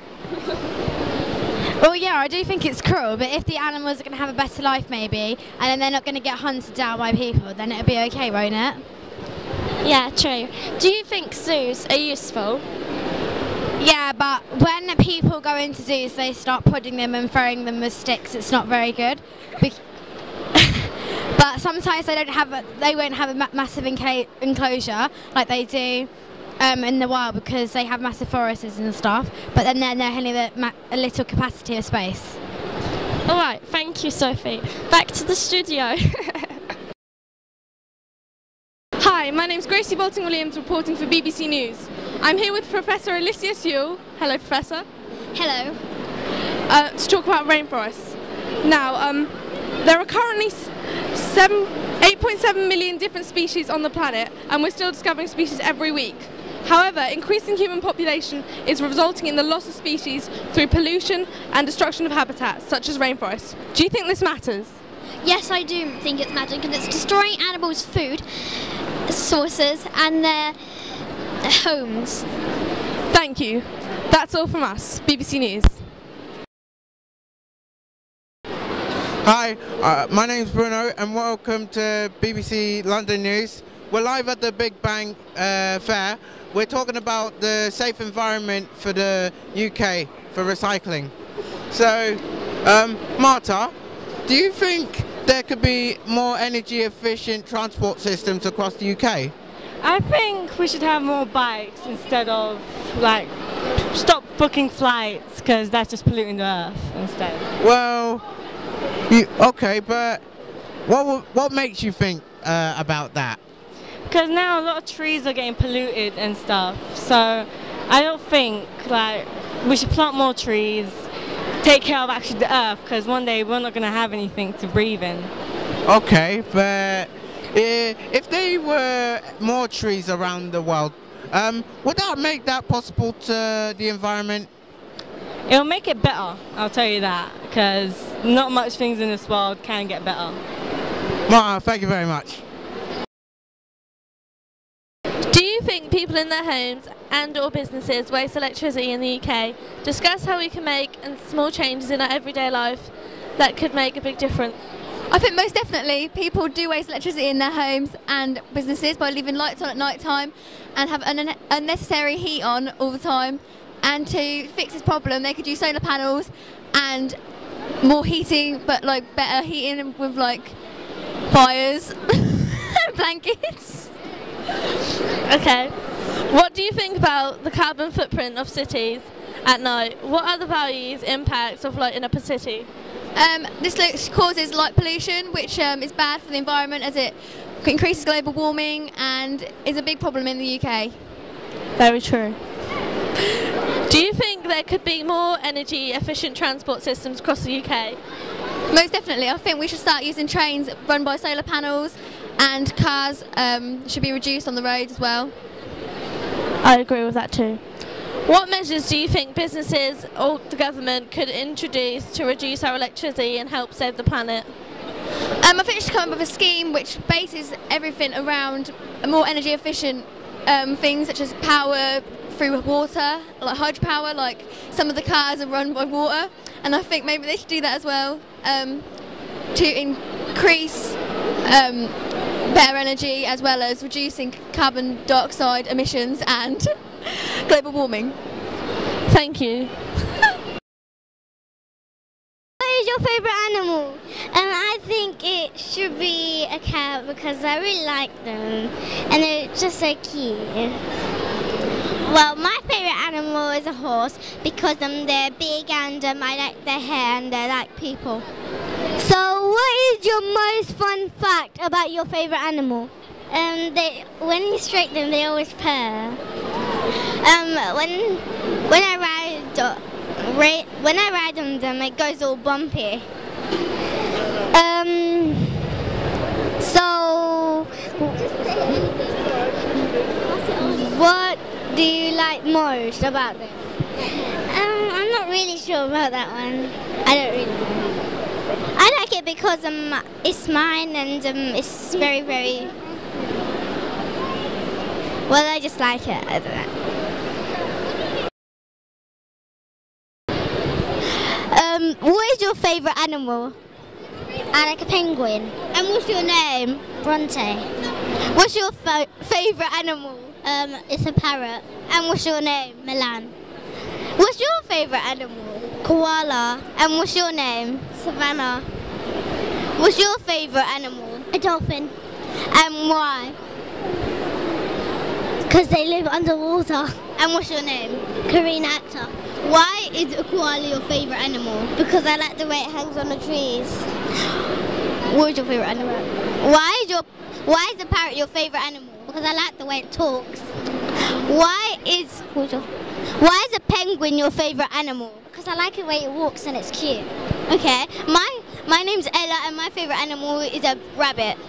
Well, yeah, I do think it's cruel, but if the animals are going to have a better life maybe, and then they're not going to get hunted down by people, then it'll be okay, won't it? Yeah, true. Do you think zoos are useful? Yeah, but when people go into zoos, they start prodding them and throwing them with sticks. It's not very good. But sometimes they won't have a massive enclosure like they do in the wild, because they have massive forests and stuff. But then they're only a little capacity of space. All right, thank you, Sophie. Back to the studio. Hi, my name's Gracie Bolton-Williams, reporting for BBC News. I'm here with Professor Alicia Sewell. Hello, Professor. Hello. To talk about rainforests. Now, there are currently 8.7 million different species on the planet, and we're still discovering species every week. However, increasing human population is resulting in the loss of species through pollution and destruction of habitats, such as rainforests. Do you think this matters? Yes, I do think it's mattering, because it's destroying animals' food sources and their homes. Thank you. That's all from us, BBC News. Hi, my name's Bruno and welcome to BBC London News. We're live at the Big Bang Fair. We're talking about the safe environment for the UK for recycling. So, Marta, do you think there could be more energy efficient transport systems across the UK? I think we should have more bikes instead of, like, stop booking flights, because that's just polluting the earth instead. Well, okay, but what makes you think about that? Because now a lot of trees are getting polluted and stuff, so I don't think, like, we should plant more trees, take care of actually the earth, because one day we're not going to have anything to breathe in. Okay, but if there were more trees around the world, would that make that possible to the environment? It'll make it better, I'll tell you that, because not much things in this world can get better. Marta, thank you very much. Do you think people in their homes and/or businesses waste electricity in the UK? Discuss how we can make small changes in our everyday life that could make a big difference. I think most definitely people do waste electricity in their homes and businesses by leaving lights on at night time and have unnecessary heat on all the time. And to fix this problem, they could use solar panels and more heating, but like better heating with like fires and blankets. Okay. What do you think about the carbon footprint of cities at night? What are the values, impacts of light in a city? This causes light pollution, which is bad for the environment as it increases global warming and is a big problem in the UK. Very true. Do you think there could be more energy efficient transport systems across the UK? Most definitely. I think we should start using trains run by solar panels, and cars should be reduced on the roads as well. I agree with that too. What measures do you think businesses or the government could introduce to reduce our electricity and help save the planet? I think we should come up with a scheme which bases everything around more energy efficient things such as power through water, like hydropower, like some of the cars are run by water, and I think maybe they should do that as well to increase better energy, as well as reducing carbon dioxide emissions and global warming. Thank you. What is your favourite animal? I think it should be a cat because I really like them and they're just so cute. Well, my favourite animal is a horse because they're big and I like their hair and they're like people. So what is your most fun fact about your favourite animal? When you stroke them, they always purr. When I ride on them, it goes all bumpy. So what do you like most about them? I'm not really sure about that one. I don't really know. I like it because it's mine and it's very, very... Well, I just like it. I don't know. What is your favourite animal? I like a penguin. And what's your name? Bronte. What's your favourite animal? It's a parrot. And what's your name? Milan. What's your favourite animal? Koala. And what's your name? Savannah. What's your favourite animal? A dolphin. And why? Because they live underwater. And what's your name? Karina Akhtar. Why is a koala your favourite animal? Because I like the way it hangs on the trees. What is your favourite animal? Why is a parrot your favourite animal? Because I like the way it talks. Why is a penguin your favourite animal? Because I like the way it walks and it's cute. Okay, my name's Ella and my favourite animal is a rabbit.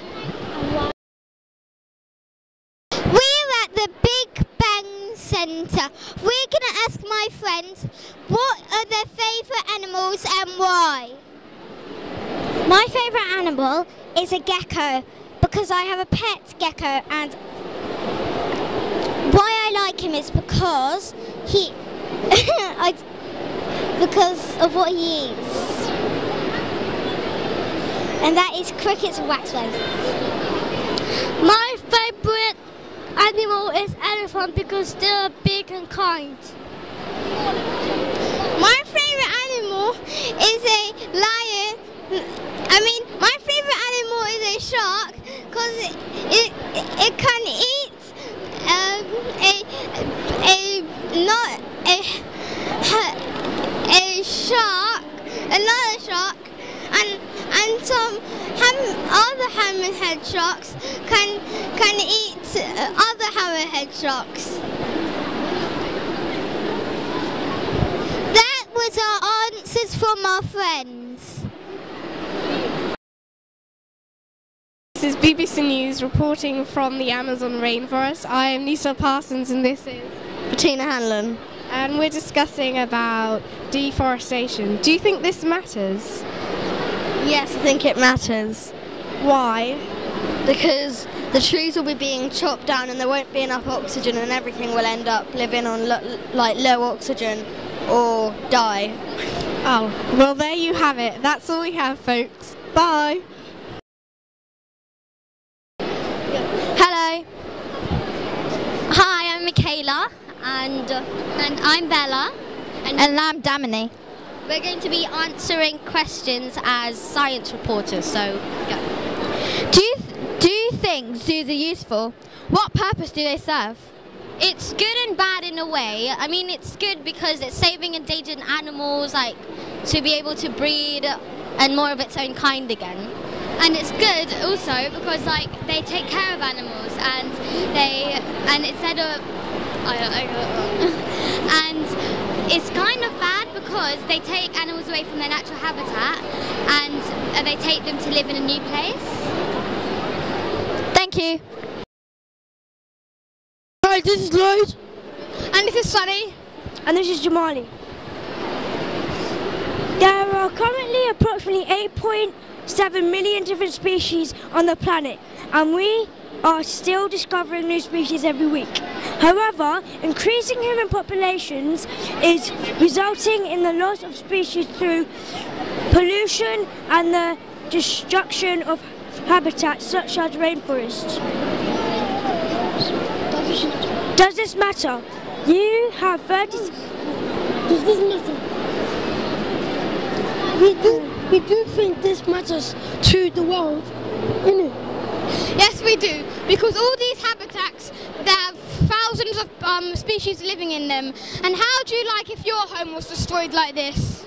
We're at the Big Bang Centre. We're going to ask my friends what are their favourite animals and why. My favourite animal is a gecko because I have a pet gecko, and why I like him is because because of what he eats, and that is crickets and waxworms. My favourite animal is elephant because they're big and kind. My favourite animal is a lion. My favourite animal is a shark because it can eat another shark, and some other hammerhead sharks can eat other hammerhead sharks. That was our answers from our friends. This is BBC News reporting from the Amazon rainforest. I am Lisa Parsons and this is Bettina Hanlon. And we're discussing about deforestation. Do you think this matters? Yes, I think it matters. Why? Because the trees will be being chopped down and there won't be enough oxygen and everything will end up living on low oxygen or die. Oh, well there you have it. That's all we have, folks. Bye. Hello. Hi, I'm Michaela, and I'm Bella, and I'm Damini. We're going to be answering questions as science reporters. So, go. Do you think zoos are useful? What purpose do they serve? It's good and bad in a way. I mean, it's good because it's saving endangered animals, like to be able to breed and more of its own kind again. And it's good also because like they take care of animals and instead of and it's kind of bad because they take animals away from their natural habitat and they take them to live in a new place. Thank you. Hi, this is Lloyd. And this is Sunny. And this is Jamali. There are currently approximately 8.7 million different species on the planet, and we are still discovering new species every week. However, increasing human populations is resulting in the loss of species through pollution and the destruction of habitats such as rainforests. Does this matter? You have 30... Does this matter? We do think this matters to the world, innit? Yes, we do, because all these habitats, there have thousands of species living in them. And how do you like if your home was destroyed like this?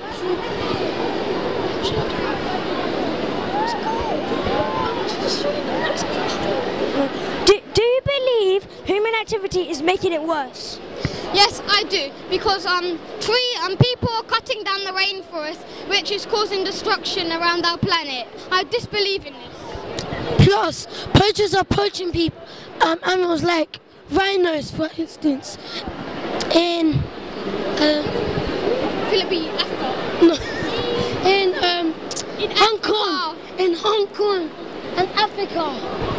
Do you believe human activity is making it worse? Yes, I do, because people are cutting down the rainforest, which is causing destruction around our planet. I disbelieve in this. Plus, poachers are poaching animals like rhinos, for instance, in Philippines, in Hong Kong, and Africa.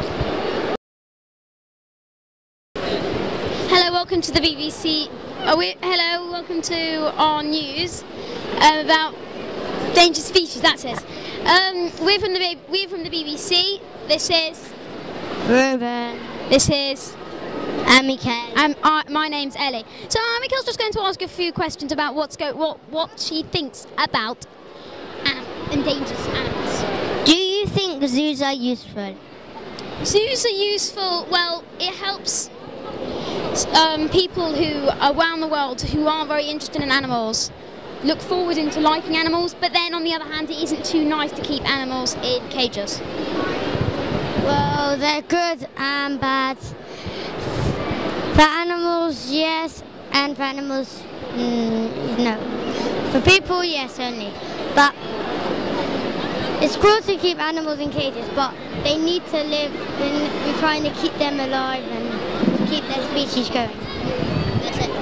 Hello, welcome to the BBC. Hello, welcome to our news about endangered species. That's it. We're from the BBC. This is Ruben. This is Mikael. My name's Ellie. So Mikael's just going to ask a few questions about what she thinks about endangered animals. Do you think zoos are useful? Zoos are useful. Well, it helps people who around the world who aren't very interested in animals look forward into liking animals, but then on the other hand, it isn't too nice to keep animals in cages. Well, they're good and bad. For animals, yes, and for animals, no. For people, yes, only. But it's cruel to keep animals in cages, but they need to live, and we're trying to keep them alive and keep their species going. That's it.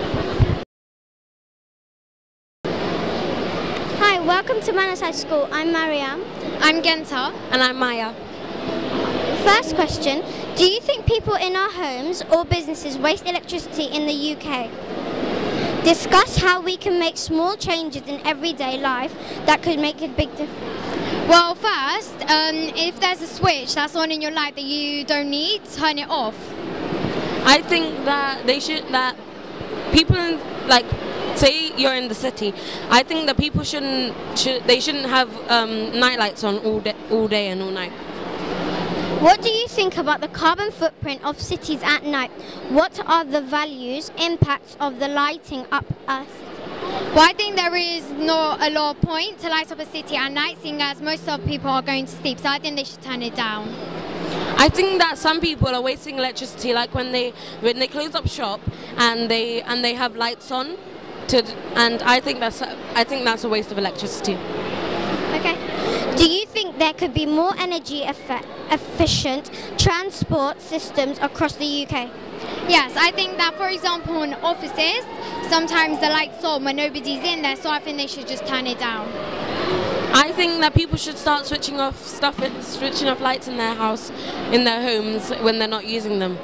Hi, welcome to Manners High School. I'm Mariam. I'm Genta. And I'm Maya. First question, do you think people in our homes or businesses waste electricity in the UK? Discuss how we can make small changes in everyday life that could make a big difference. Well, first, if there's a switch that's on in your light that you don't need, turn it off. I think that people say you're in the city. I think that people shouldn't have night lights on all day and all night. What do you think about the carbon footprint of cities at night? What are the values, impacts of the lighting up us? Well, I think there is not a lot of point to light up a city at night, seeing as most of people are going to sleep, so I think they should turn it down. I think that some people are wasting electricity, like when they close up shop and they have lights on, and I think that's a waste of electricity. Okay. Do you think there could be more energy efficient transport systems across the UK? Yes, I think that, for example, in offices, sometimes the lights on when nobody's in there, so I think they should just turn it down. I think that people should start switching off lights in their house, in their homes, when they're not using them.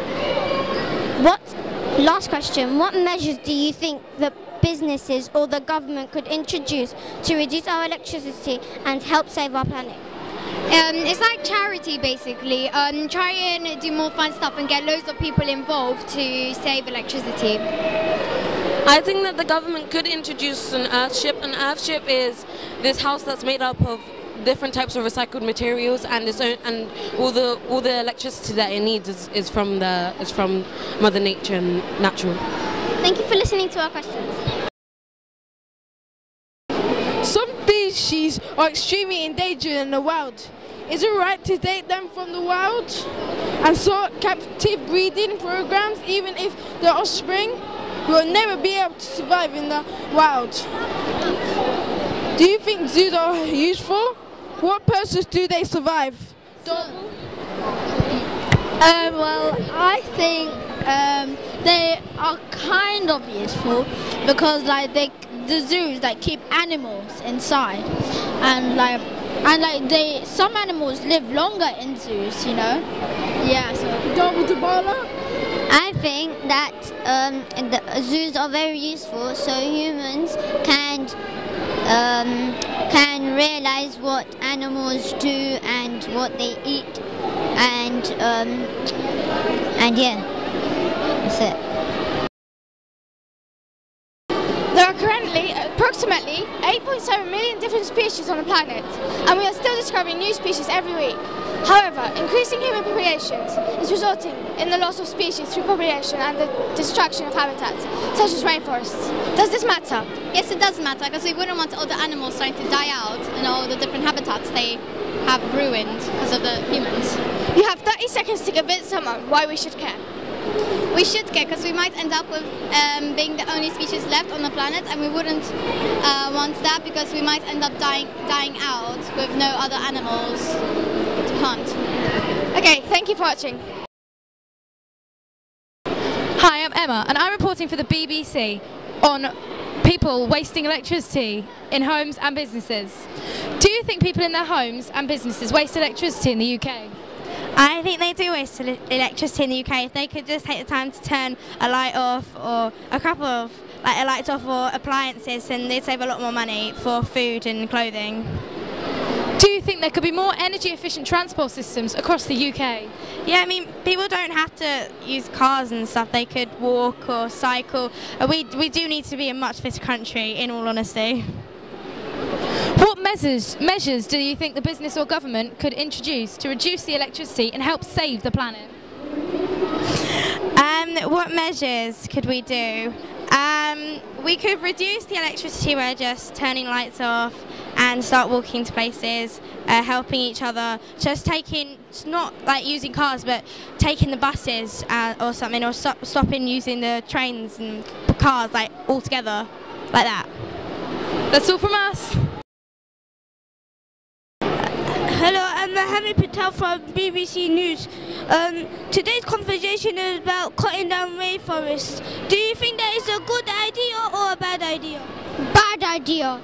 Last question, what measures do you think the businesses or the government could introduce to reduce our electricity and help save our planet? It's like charity, basically. Try and do more fun stuff and get loads of people involved to save electricity. I think that the government could introduce an Earthship. An Earthship is this house that's made up of different types of recycled materials, and all the electricity that it needs is from Mother Nature and natural. Thank you for listening to our questions. Some species are extremely endangered in the wild. Is it right to take them from the wild and start captive breeding programs, even if their offspring will never be able to survive in the wild? Do you think zoos are useful? What purposes do they serve? Well, I think they are kind of useful because the zoos keep animals inside, and some animals live longer in zoos, you know. Yeah. So. I think that the zoos are very useful, so humans can realise what animals do and what they eat, and yeah, that's it. There are currently approximately 8.7 million different species on the planet, and we are still discovering new species every week. However, increasing human populations is resulting in the loss of species through population and the destruction of habitats, such as rainforests. Does this matter? Yes, it does matter, because we wouldn't want all the animals starting to die out and all the different habitats they have ruined because of the humans. You have 30 seconds to convince someone why we should care. We should care, because we might end up with being the only species left on the planet, and we wouldn't want that, because we might end up dying out with no other animals to hunt. Okay, thank you for watching. Hi, I'm Emma, and I'm reporting for the BBC on people wasting electricity in homes and businesses. Do you think people in their homes and businesses waste electricity in the UK? I think they do waste electricity in the UK. If they could just take the time to turn a light off, or a couple of lights off, or appliances, then they'd save a lot more money for food and clothing. Do you think there could be more energy efficient transport systems across the UK? Yeah, I mean, people don't have to use cars and stuff. They could walk or cycle. We do need to be a much fitter country, in all honesty. What measures do you think the business or government could introduce to reduce the electricity and help save the planet? What measures could we do? We could reduce the electricity by just turning lights off and start walking to places, helping each other, just not like using cars, but taking the buses or something, or stopping using the trains and cars, like all together, like that. That's all from us. Hello, I'm Mohammed Patel from BBC News. Today's conversation is about cutting down rainforests. Do you think that is a good idea or a bad idea? Bad idea.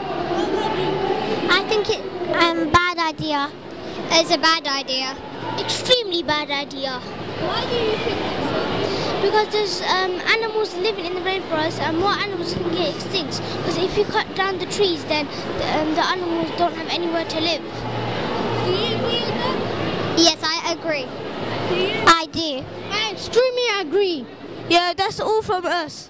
I think it's bad idea. It's a bad idea. Extremely bad idea. Why do you think that? Because there's animals living in the rainforest, and more animals can get extinct. Because if you cut down the trees, then the animals don't have anywhere to live. Do you agree with that? Yes, I agree. Do you? I do. I extremely agree. Yeah, that's all from us.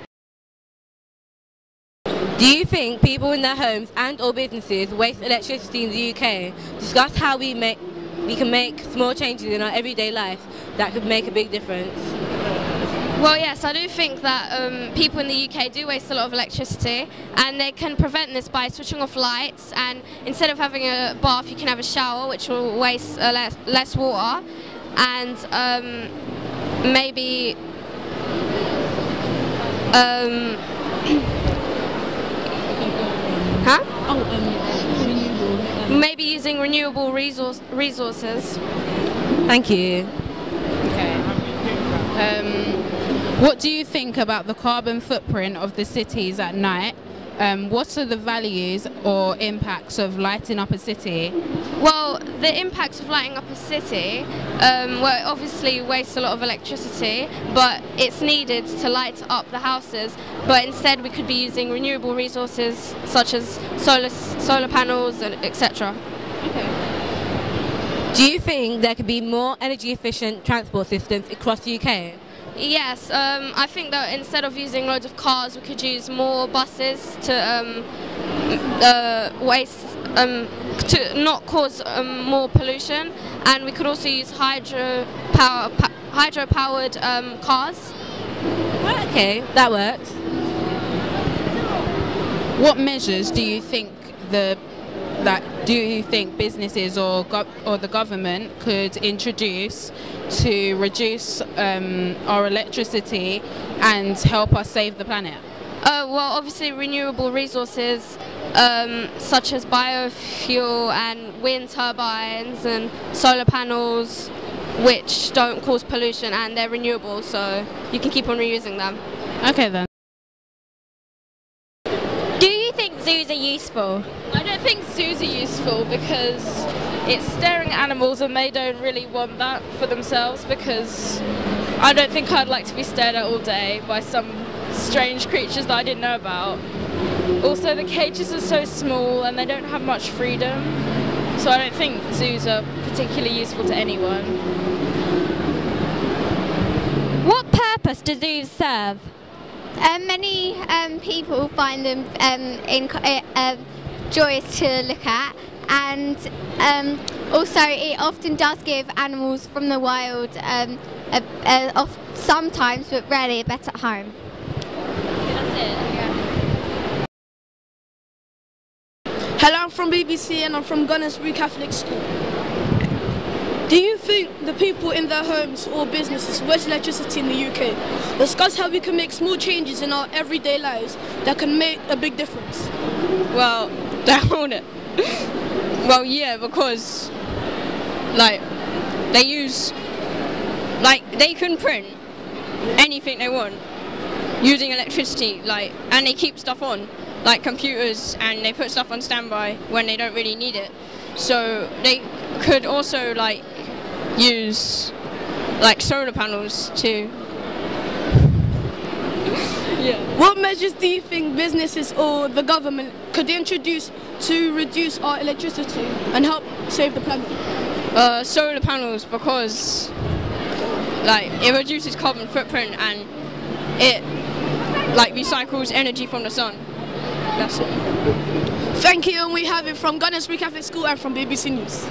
Do you think people in their homes and or businesses waste electricity in the UK? Discuss how we can make small changes in our everyday life that could make a big difference. Well, yes, I do think that people in the UK do waste a lot of electricity, and they can prevent this by switching off lights, and instead of having a bath you can have a shower, which will waste less water, and maybe maybe using renewable resources. Thank you. Okay. What do you think about the carbon footprint of the cities at night? What are the values or impacts of lighting up a city? Well, the impacts of lighting up a city, well, it obviously wastes a lot of electricity, but it's needed to light up the houses. But instead we could be using renewable resources such as solar panels, and etc. Okay. Do you think there could be more energy efficient transport systems across the UK? Yes, I think that instead of using loads of cars, we could use more buses to to not cause more pollution, and we could also use hydro-powered cars. Okay, that works. What measures do you think businesses or the government could introduce to reduce our electricity and help us save the planet? Well, obviously renewable resources such as biofuel and wind turbines and solar panels, which don't cause pollution and they're renewable, so you can keep on reusing them. Okay then. Do you think zoos are useful? I don't think zoos are useful because it's staring at animals and they don't really want that for themselves, because I don't think I'd like to be stared at all day by some strange creatures that I didn't know about. Also, the cages are so small and they don't have much freedom. So I don't think zoos are particularly useful to anyone. What purpose do zoos serve? Many people find them joyous to look at, and also it often does give animals from the wild sometimes, but rarely, a better home. Hello, I'm from BBC and I'm from Gunnersbury Catholic School. Do you think the people in their homes or businesses waste electricity in the UK? Discuss how we can make small changes in our everyday lives that can make a big difference. Well, down it. Well, yeah, because like they use, like they can print anything they want using electricity, like, and they keep stuff on, like computers, and they put stuff on standby when they don't really need it. So they could also like use like solar panels too. Yeah. What measures do you think businesses or the government could introduce to reduce our electricity and help save the planet? Solar panels, because like it reduces carbon footprint and it like recycles energy from the sun. That's it. Thank you, and we have it from Gunnersbury Catholic School and from BBC News.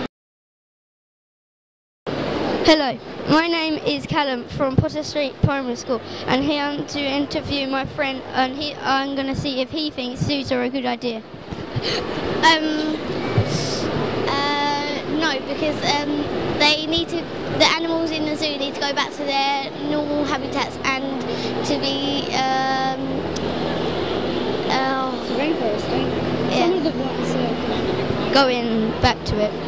Hello, my name is Callum from Potter Street Primary School, and here I'm to interview my friend, and I'm going to see if he thinks zoos are a good idea. No, because they need to. The animals in the zoo need to go back to their normal habitats and to be. Rainforest. Yeah. Some of the ones going back to it.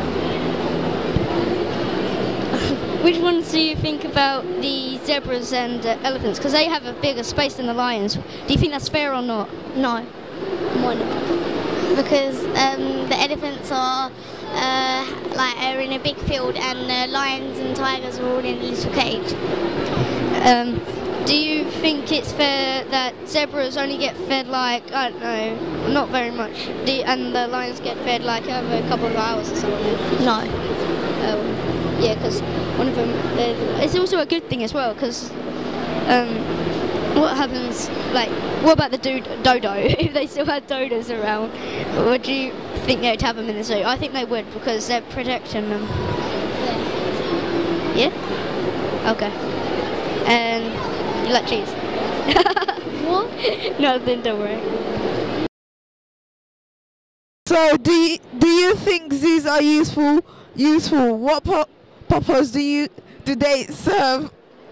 Which ones do you think about the zebras and elephants? Because they have a bigger space than the lions. Do you think that's fair or not? No. Why not? Because the elephants are in a big field, and the lions and tigers are all in a little cage. Do you think it's fair that zebras only get fed like, I don't know, not very much, and the lions get fed like every couple of hours or something? No. Yeah, because one of them, it's also a good thing as well, because what happens, like, what about the dodo? If they still had dodos around, would you think they'd have them in the zoo? I think they would, because they're protecting them. Yeah? Okay. And you like cheese? What? Nothing, don't worry. So, do you think zoos are useful? What purpose do they serve?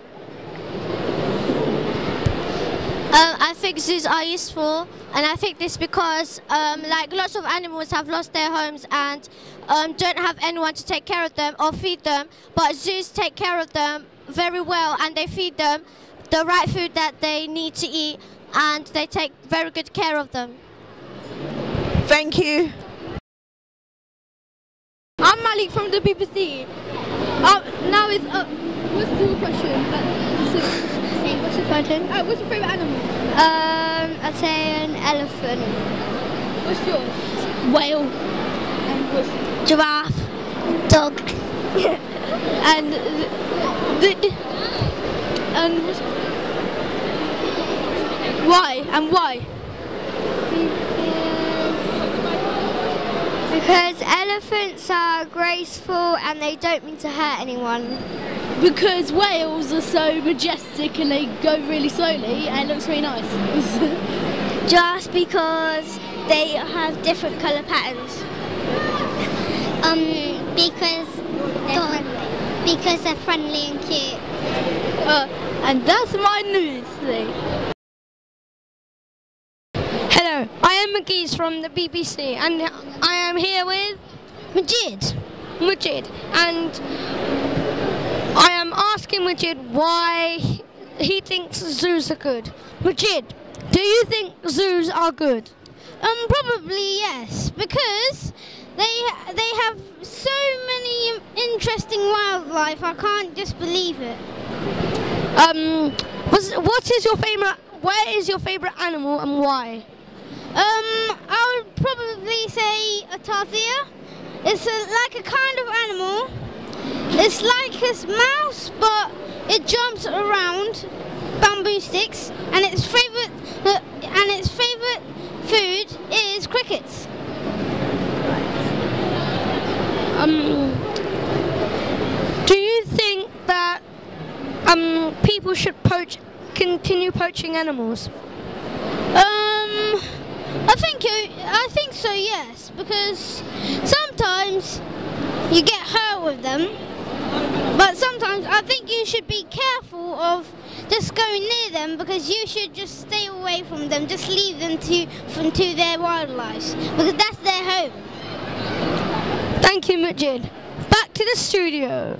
I think zoos are useful, and I think this because like lots of animals have lost their homes and don't have anyone to take care of them or feed them, but zoos take care of them very well, and they feed them the right food that they need to eat, and they take very good care of them. Thank you. I'm Malik from the BBC. Now is what's your question? What's your question? What's your favourite animal? I'd say an elephant. What's yours? Whale. And what's giraffe. Dog. and why? And why? Because elephants are graceful and they don't mean to hurt anyone. Because whales are so majestic and they go really slowly and it looks really nice. Just because they have different colour patterns. Because they're friendly and cute. And that's my news thing. Hello, I am Magiz from the BBC, and I am here with Majid, and I am asking Majid why he thinks zoos are good. Majid, do you think zoos are good? Probably yes, because they have so many interesting wildlife. I can't just believe it. What is your favourite? Where is your favourite animal and why? I would probably say a tarsier. It's like a kind of animal. It's like a mouse, but it jumps around bamboo sticks, and its favorite food is crickets. Do you think that people should continue poaching animals? I think so, yes, because sometimes you get hurt with them, but sometimes I think you should be careful of just going near them, because you should just stay away from them, just leave them to their wildlife, because that's their home. Thank you, Majid. Back to the studio.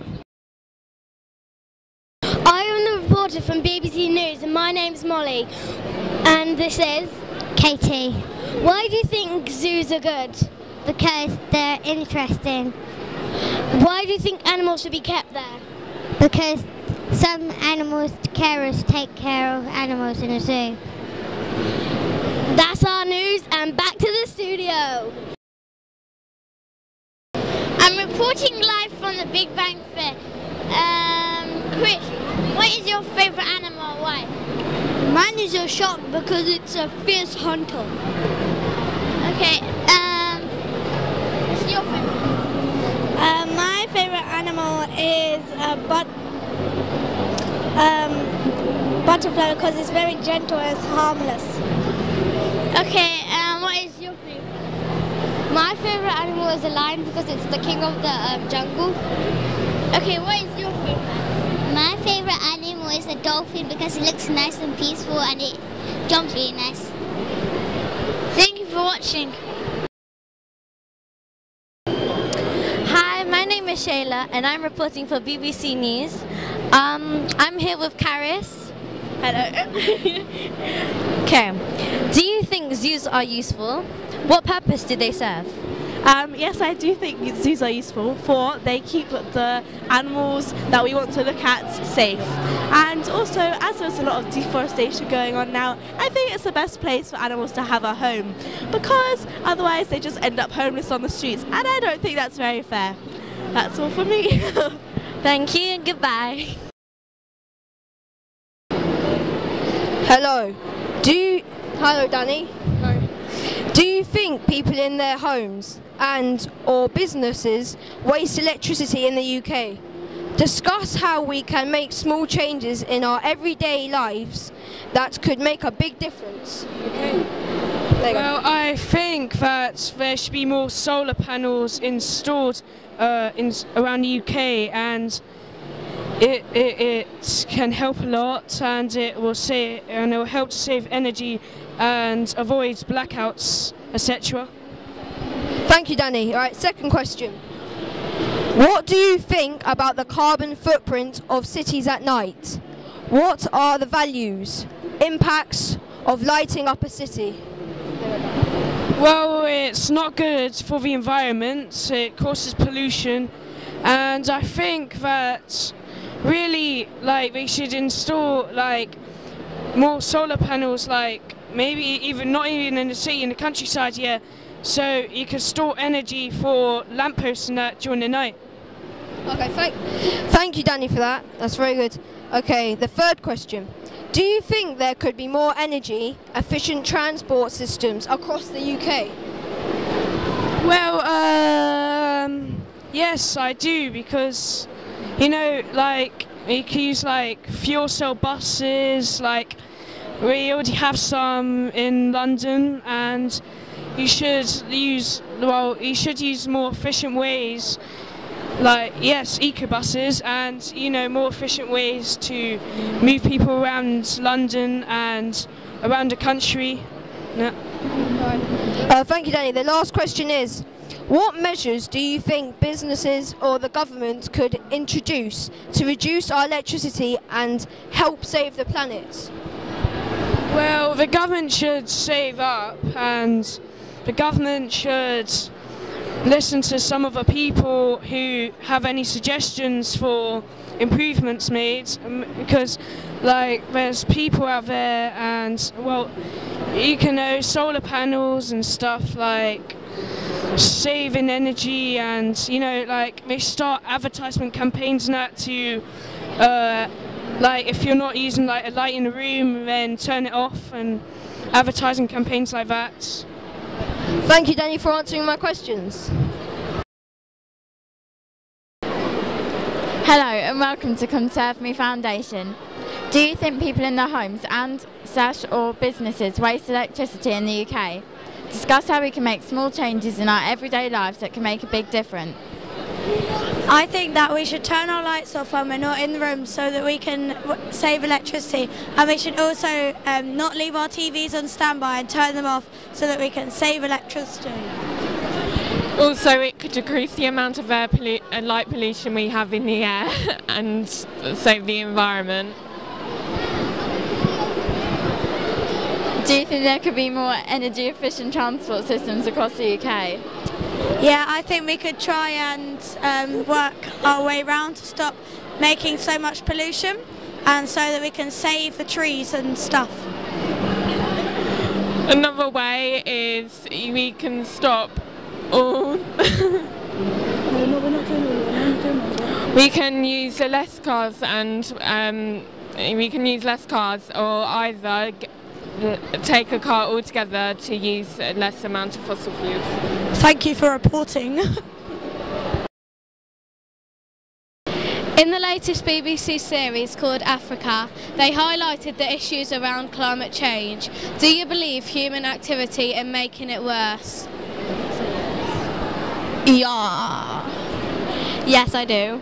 I am the reporter from BBC News, and my name's Molly. And this is Katie. Why do you think zoos are good? Because they're interesting. Why do you think animals should be kept there? Because some animals carers take care of animals in a zoo. That's our news, and back to the studio. I'm reporting live from the Big Bang Fair. Chris, what is your favourite animal? Why? Mine is a shark because it's a fierce hunter. Okay, what's your favourite? My favourite animal is a butterfly because it's very gentle and it's harmless. Okay, what is your favourite? My favourite animal is a lion because it's the king of the jungle. Okay, what is your favourite? My favourite animal is a dolphin because it looks nice and peaceful and it jumps really nice. Thank you for watching. Hi, my name is Shayla and I'm reporting for BBC News. I'm here with Karis. Hello. Okay. Do you think zoos are useful? What purpose do they serve? Yes, I do think zoos are useful, for they keep the animals that we want to look at safe. And also, as there's a lot of deforestation going on now, I think it's the best place for animals to have a home, because otherwise they just end up homeless on the streets, and I don't think that's very fair. That's all for me. Thank you and goodbye. Hello. Hello, Danny. Hi. Do you think people in their homes or businesses waste electricity in the UK? Discuss how we can make small changes in our everyday lives that could make a big difference. Okay. Well, I think that there should be more solar panels installed around the UK, and it can help a lot, and it will help to save energy and avoid blackouts, etc. Thank you, Danny. All right, second question. What do you think about the carbon footprint of cities at night? What are the values, impacts of lighting up a city? Well, it's not good for the environment. It causes pollution, and I think that really, they should install more solar panels, maybe not even in the city, in the countryside, yeah, so you could store energy for lampposts and that during the night. Okay, thank you, Danny, for that. That's very good. Okay, the third question. Do you think there could be more energy efficient transport systems across the UK? Well, yes, I do, because, you could use fuel cell buses, we already have some in London, and you should use more efficient ways, eco buses, and more efficient ways to move people around London and around the country. Yeah. Thank you, Danny. The last question is, what measures do you think businesses or the government could introduce to reduce our electricity and help save the planet? Well, the government should save up, and the government should listen to some of the people who have any suggestions for improvements made, because like there's people out there, and well, you can know solar panels and stuff like saving energy, and you know, like they start advertisement campaigns and that to like if you're not using like a light in the room, then turn it off, and advertising campaigns like that. Thank you, Danny, for answering my questions. Hello and welcome to Conserve Me Foundation. Do you think people in their homes and or businesses waste electricity in the UK? Discuss how we can make small changes in our everyday lives that can make a big difference. I think that we should turn our lights off when we're not in the room so that we can save electricity, and we should also not leave our TVs on standby and turn them off so that we can save electricity. Also, it could decrease the amount of light pollution we have in the air and save the environment. Do you think there could be more energy efficient transport systems across the UK? Yeah, I think we could try and work our way around to stop making so much pollution, and so that we can save the trees and stuff. Another way is we can stop all we can use less cars, and we can use less cars, or either take a car altogether to use a less amount of fossil fuels. Thank you for reporting. In the latest BBC series called Africa, they highlighted the issues around climate change. Do you believe human activity in making it worse? Yeah. Yes, I do.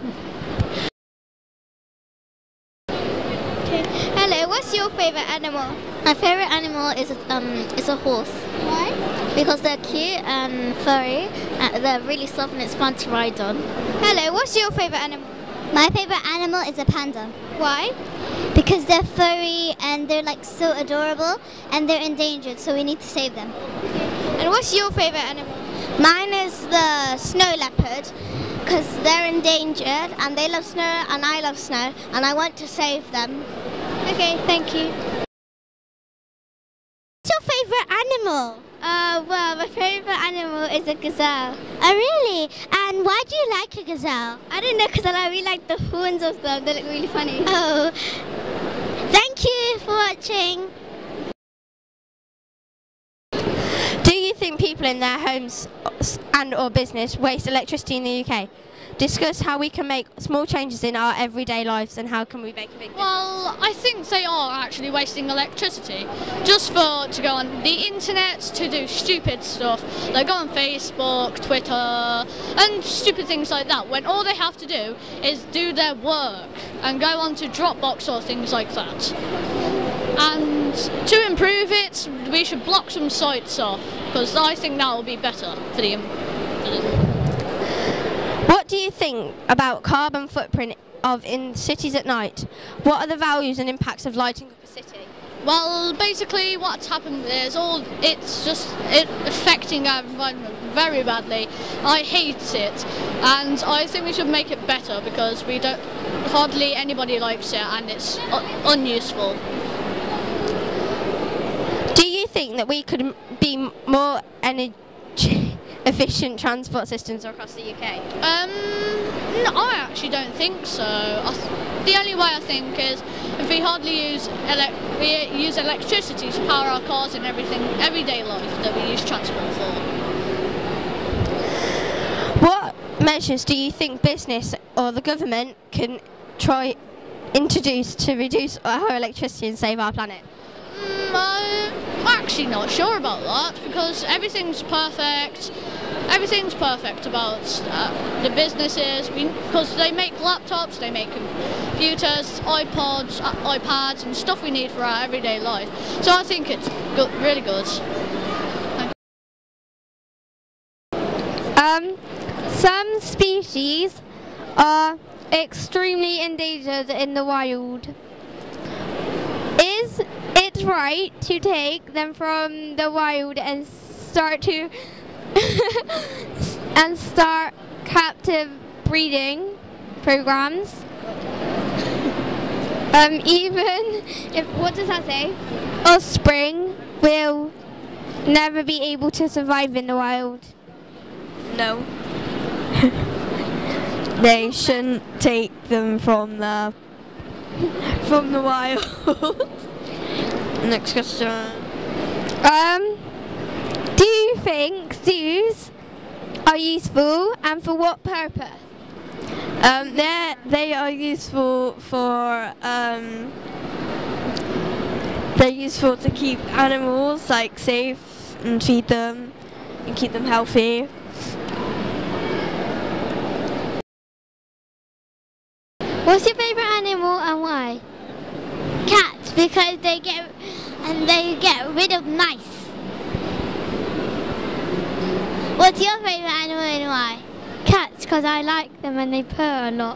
Hello, what's your favourite animal? My favourite animal is a horse. Why? Because they're cute and furry, and they're really soft and it's fun to ride on. Hello, what's your favourite animal? My favourite animal is a panda. Why? Because they're furry and they're like so adorable, and they're endangered, so we need to save them. And what's your favourite animal? Mine is the snow leopard, because they're endangered and they love snow and I love snow, and I want to save them. Okay, thank you. What's your favourite animal? Well, my favourite animal is a gazelle. Oh, really? And why do you like a gazelle? I don't know, because I really like the horns of them. They look really funny. Oh. Thank you for watching. Do you think people in their homes and or business waste electricity in the UK? Discuss how we can make small changes in our everyday lives and how can we make a big difference. Well, I think they are actually wasting electricity just to go on the internet to do stupid stuff, like go on Facebook, Twitter and stupid things like that, when all they have to do is do their work and go on to Dropbox or things like that. And to improve it, we should block some sites off, because I think that will be better for the What do you think about carbon footprint in cities at night? What are the values and impacts of lighting up a city? Well, basically what's happened is it's affecting our environment very badly. I hate it, and I think we should make it better, because hardly anybody likes it and it's unuseful. Do you think that we could be more energy efficient transport systems across the UK? No, I actually don't think so. The only way I think is if we hardly use electricity to power our cars and everyday life that we use transport for. What measures do you think business or the government can introduce to reduce our electricity and save our planet? I'm actually not sure about that, because everything's perfect. Everything's perfect about the businesses, because they make laptops, they make computers, iPads and stuff we need for our everyday life. So I think it's really good. Some species are extremely endangered in the wild. Is it right to take them from the wild and start to and start captive breeding programs. Even if, what does that say? Offspring will never be able to survive in the wild. No. They shouldn't take them from the wild. Next question. Do you think zoos are useful, and for what purpose? They are useful for they're useful to keep animals like safe and feed them and keep them healthy. What's your favourite animal and why? Cats, because they get rid of mice. What's your favourite animal and why? Cats, because I like them and they purr a lot.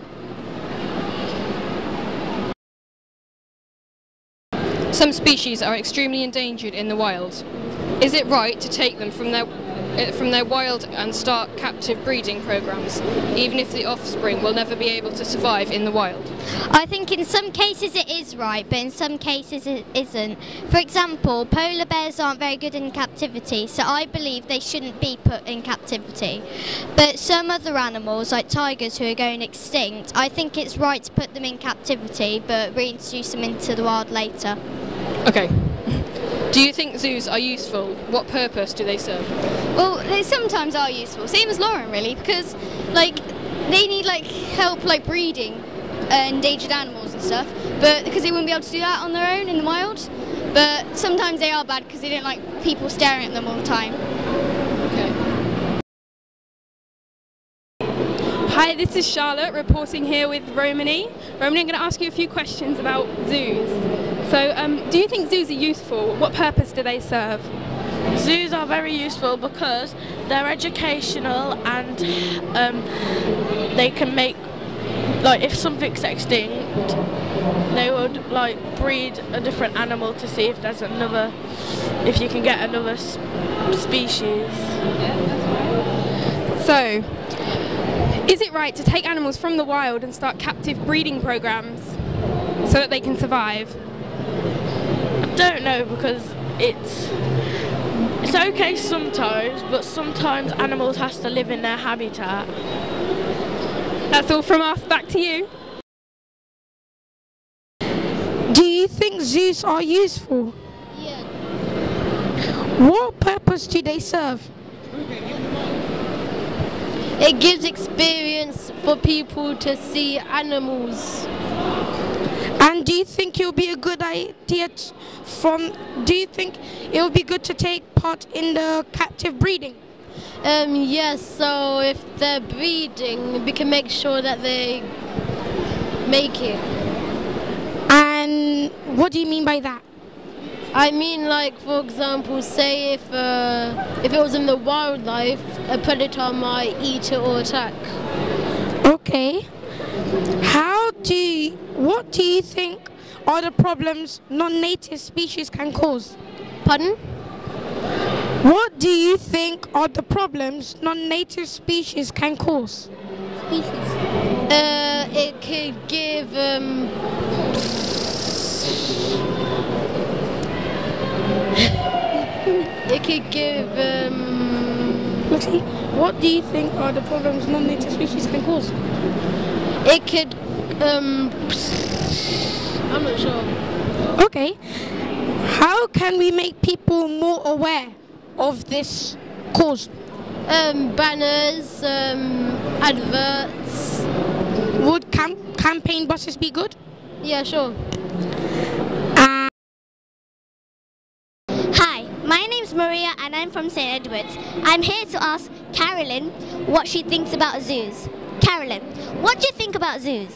Some species are extremely endangered in the wild. Is it right to take them from their wild and start captive breeding programs, even if the offspring will never be able to survive in the wild? I think in some cases it is right, but in some cases it isn't. For example, polar bears aren't very good in captivity, so I believe they shouldn't be put in captivity. But some other animals, like tigers who are going extinct, I think it's right to put them in captivity, but reintroduce them into the wild later. Okay. Do you think zoos are useful? What purpose do they serve? Well, they sometimes are useful, same as Lauren really, because like they need like help like breeding endangered animals and stuff, but because they wouldn't be able to do that on their own in the wild. But sometimes they are bad because they don't like people staring at them all the time. Hi, this is Charlotte reporting here with Romany. Romany, I'm going to ask you a few questions about zoos. So, do you think zoos are useful? What purpose do they serve? Zoos are very useful because they're educational and they can make, like, if something's extinct, they would like breed a different animal to see if there's another, if you can get another species. So, is it right to take animals from the wild and start captive breeding programs so that they can survive? I don't know, because it's okay sometimes, but sometimes animals have to live in their habitat. That's all from us, back to you. Do you think zoos are useful? Yeah. What purpose do they serve? It gives experience for people to see animals. And do you think it would be a good idea do you think it would be good to take part in the captive breeding? Yes, so if they're breeding, we can make sure that they make it. And what do you mean by that? I mean, like, for example, say if it was in the wildlife, a predator might eat it or attack. Okay. What do you think are the problems non-native species can cause? Pardon? What do you think are the problems non-native species can cause? It could give it could give Lucy, what do you think are the problems non-native species can cause? It could I'm not sure. Okay. How can we make people more aware of this cause? Banners, adverts. Would campaign buses be good? Yeah, sure. Hi, my name's Maria and I'm from St. Edwards. I'm here to ask Carolyn what she thinks about zoos. Carolyn, what do you think about zoos?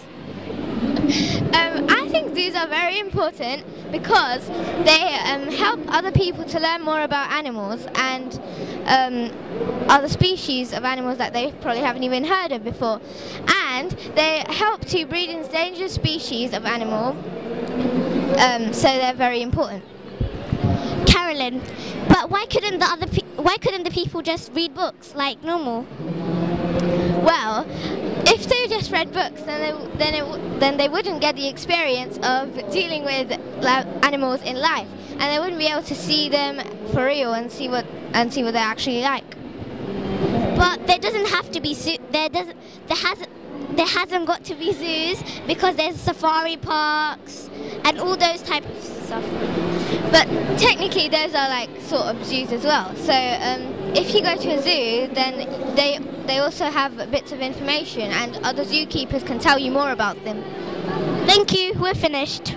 I think zoos are very important because they help other people to learn more about animals and other species of animals that they probably haven't even heard of before. And they help to breed endangered species of animal, so they're very important. Carolyn, but why couldn't the people just read books like normal? Well, if they just read books, then they wouldn't get the experience of dealing with animals in life, and they wouldn't be able to see them for real and see what they're actually like. But there doesn't have to be there hasn't got to be zoos, because there's safari parks and all those type of stuff. But technically those are like sort of zoos as well. So if you go to a zoo, then they also have bits of information, and other zookeepers can tell you more about them. Thank you, we're finished.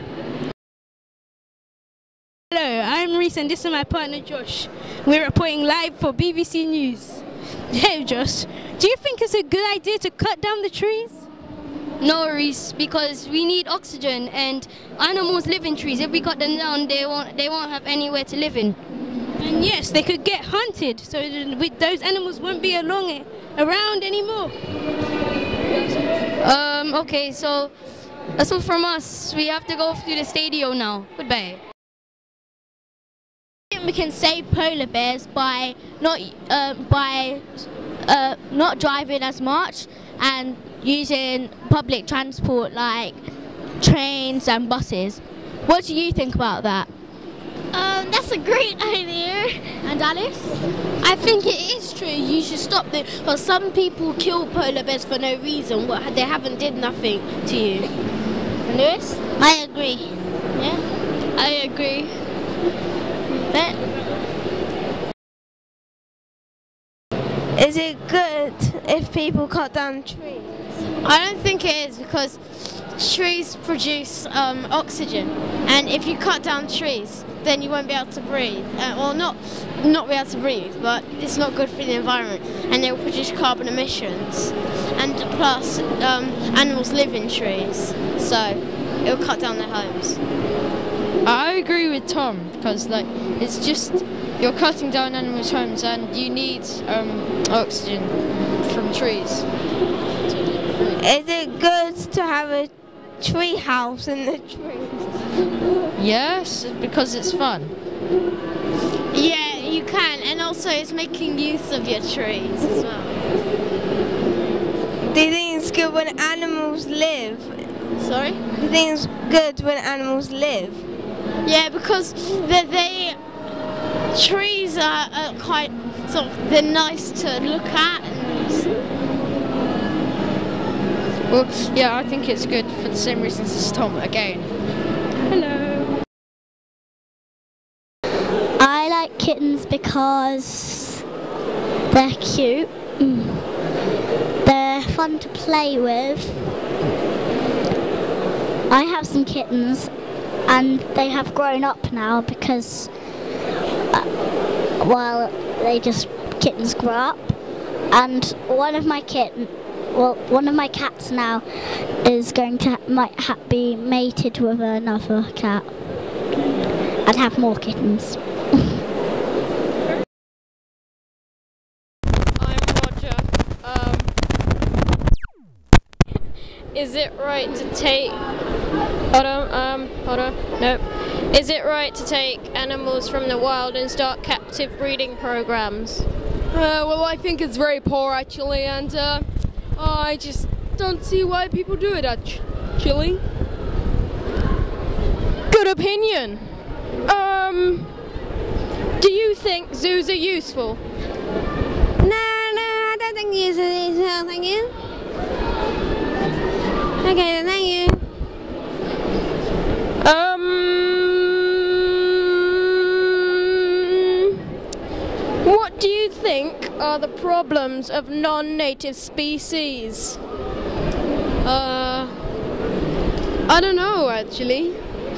Hello, I'm Reese and this is my partner Josh. We're reporting live for BBC News. Hey Josh, do you think it's a good idea to cut down the trees? No, Reese, because we need oxygen and animals live in trees. If we cut them down, they won't have anywhere to live in. And yes, they could get hunted, so those animals won't be around anymore. Okay, so that's all from us. We have to go to the stadium now. Goodbye. We can save polar bears by not driving as much and using public transport like trains and buses. What do you think about that? That's a great idea. And Alice? I think it is true. You should stop them, because some people kill polar bears for no reason. They haven't did nothing to you. And Lewis? I agree. Yeah? I agree. Bet. Is it good if people cut down trees? I don't think it is, because trees produce oxygen, and if you cut down trees, then you won't be able to breathe. Well, not be able to breathe, but it's not good for the environment, and they'll produce carbon emissions. And plus, animals live in trees, so it'll cut down their homes. I agree with Tom, because like it's just you're cutting down animals' homes, and you need oxygen from trees. Is it good to have a tree house in the trees? Yes, because it's fun. Yeah, you can, and also it's making use of your trees as well. Do you think it's good when animals live? Sorry? Do you think it's good when animals live? Yeah, because trees are quite they're nice to look at. Well, yeah, I think it's good for the same reasons as Tom again. Hello. I like kittens because they're cute. They're fun to play with. I have some kittens, and they have grown up now because, kittens grow up. And one of my cats now is going to be mated with another cat and have more kittens. Is it right to take... Hold on. Nope. Is it right to take animals from the wild and start captive breeding programs? Well, I think it's very poor, actually, and I just don't see why people do it, actually. Good opinion. Do you think zoos are useful? No, I don't think zoos are useful, thank you. Okay, then, thank you. What do you think are the problems of non-native species? I don't know, actually.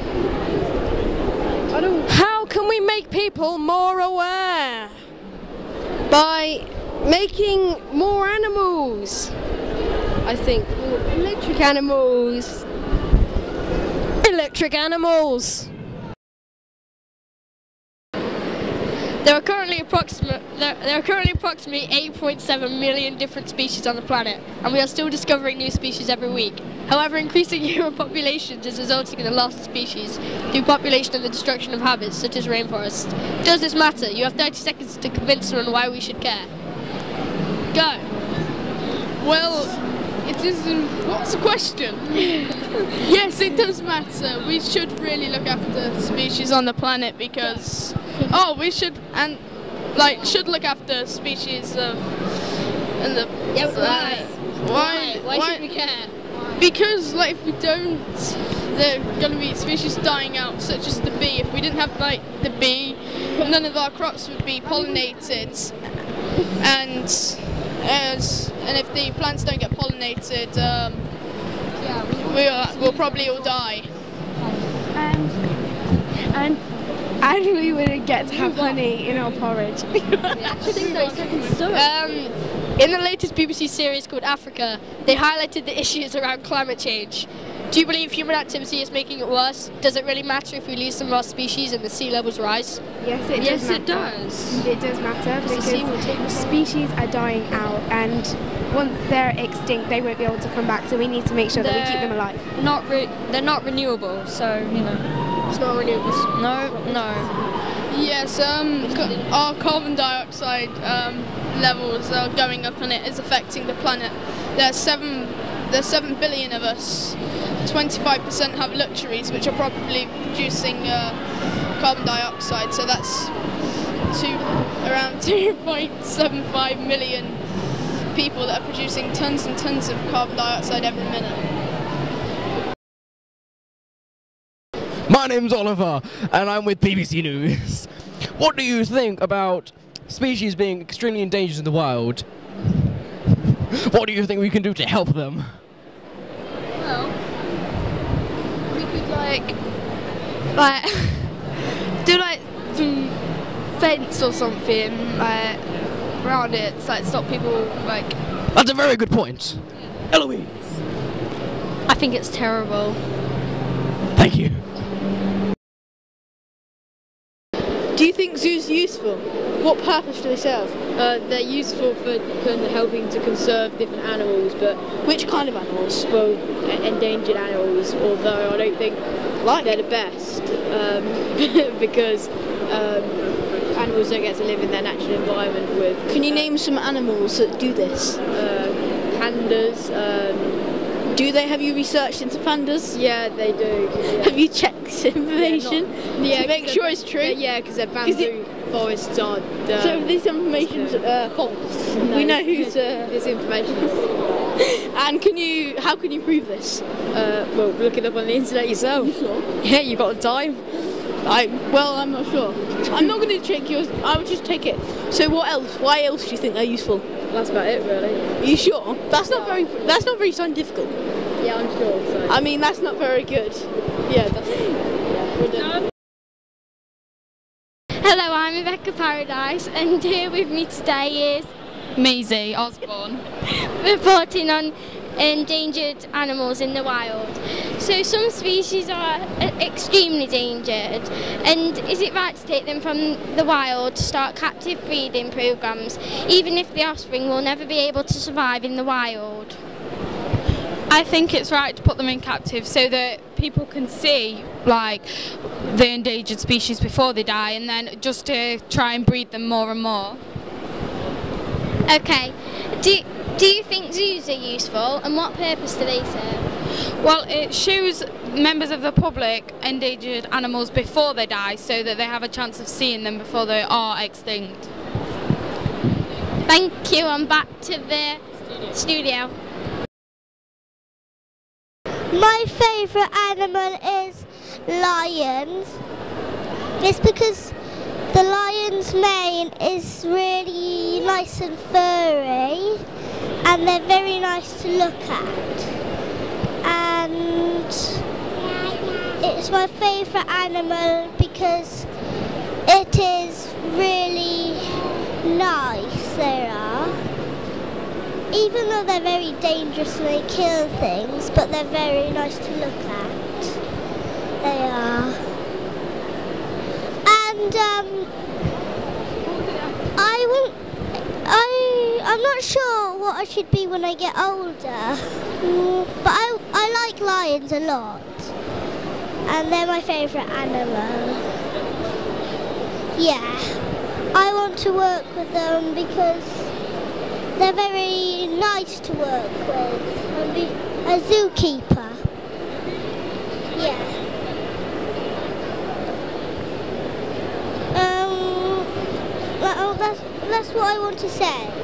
How can we make people more aware? By making more animals. I think electric animals. Electric animals. There are currently approximately 8.7 million different species on the planet, and we are still discovering new species every week. However, increasing human populations is resulting in the loss of species through population and the destruction of habits such as rainforests. Does this matter? You have 30 seconds to convince someone why we should care. Go. Well, it isn't. What's the question? Yes, it does matter. We should really look after species on the planet because we should should look after species of Why should we care? Because if we don't, there are going to be species dying out, such as the bee. If we didn't have the bee, none of our crops would be pollinated, and if the plants don't get pollinated, we'll probably all die. And we wouldn't get to have honey in our porridge. In the latest BBC series called Africa, they highlighted the issues around climate change. Do you believe human activity is making it worse? Does it really matter if we lose some of our species and the sea levels rise? Yes, it does. It does matter because species are dying out, and once they're extinct, they won't be able to come back. So we need to make sure that we keep them alive. They're not renewable, so it's not renewables. No. Yes, our carbon dioxide levels are going up, and it is affecting the planet. There's 7 billion of us. 25% have luxuries, which are probably producing carbon dioxide. So that's around 2.75 million people that are producing tons and tons of carbon dioxide every minute. My name's Oliver, and I'm with BBC News. What do you think about species being extremely endangered in the wild? What do you think we can do to help them? Well, we could do some fence or something around it, so stop people That's a very good point. Eloise. I think it's terrible. Thank you. Do you think zoos are useful? What purpose do they serve? They're useful for helping to conserve different animals, but... Which kind of animals? Well, endangered animals, although I don't think they're the best, because animals don't get to live in their natural environment with... Can you name some animals that do this? Pandas. Have you researched into pandas? Yeah, they do. Yeah. Have you checked this information to make sure it's true? Yeah, because their bamboo forests are... so this information's false? No, we know who's... this information is... And how can you prove this? Well, look it up on the internet yourself. You sure? Yeah, you've got time. I'm not sure. I'm not going to check yours. I would just take it. So what else? Why else do you think they're useful? That's about it, really. Are you sure? That's not very scientific. Yeah, I'm sure. So. I mean, that's not very good. Yeah, that's it. Yeah, Hello, I'm Rebecca Paradise, and here with me today is Maisie Osborne, reporting on endangered animals in the wild. So some species are extremely endangered, and is it right to take them from the wild to start captive breeding programs, even if the offspring will never be able to survive in the wild? I think it's right to put them in captive so that people can see the endangered species before they die, and then just to try and breed them more and more. Okay. Do you think zoos are useful, and what purpose do they serve? Well, it shows members of the public endangered animals before they die, so that they have a chance of seeing them before they are extinct. Thank you, and back to the studio. My favourite animal is lions. It's because the lion's mane is really nice and furry, and they're very nice to look at. And it's my favourite animal because it is really nice, they are. Even though they're very dangerous and they kill things, but they're very nice to look at. They are. And I'm not sure what I should be when I get older, but I like lions a lot, and they're my favourite animal. Yeah, I want to work with them because they're very nice to work with. I'll be a zookeeper. Yeah. Well, that's what I want to say.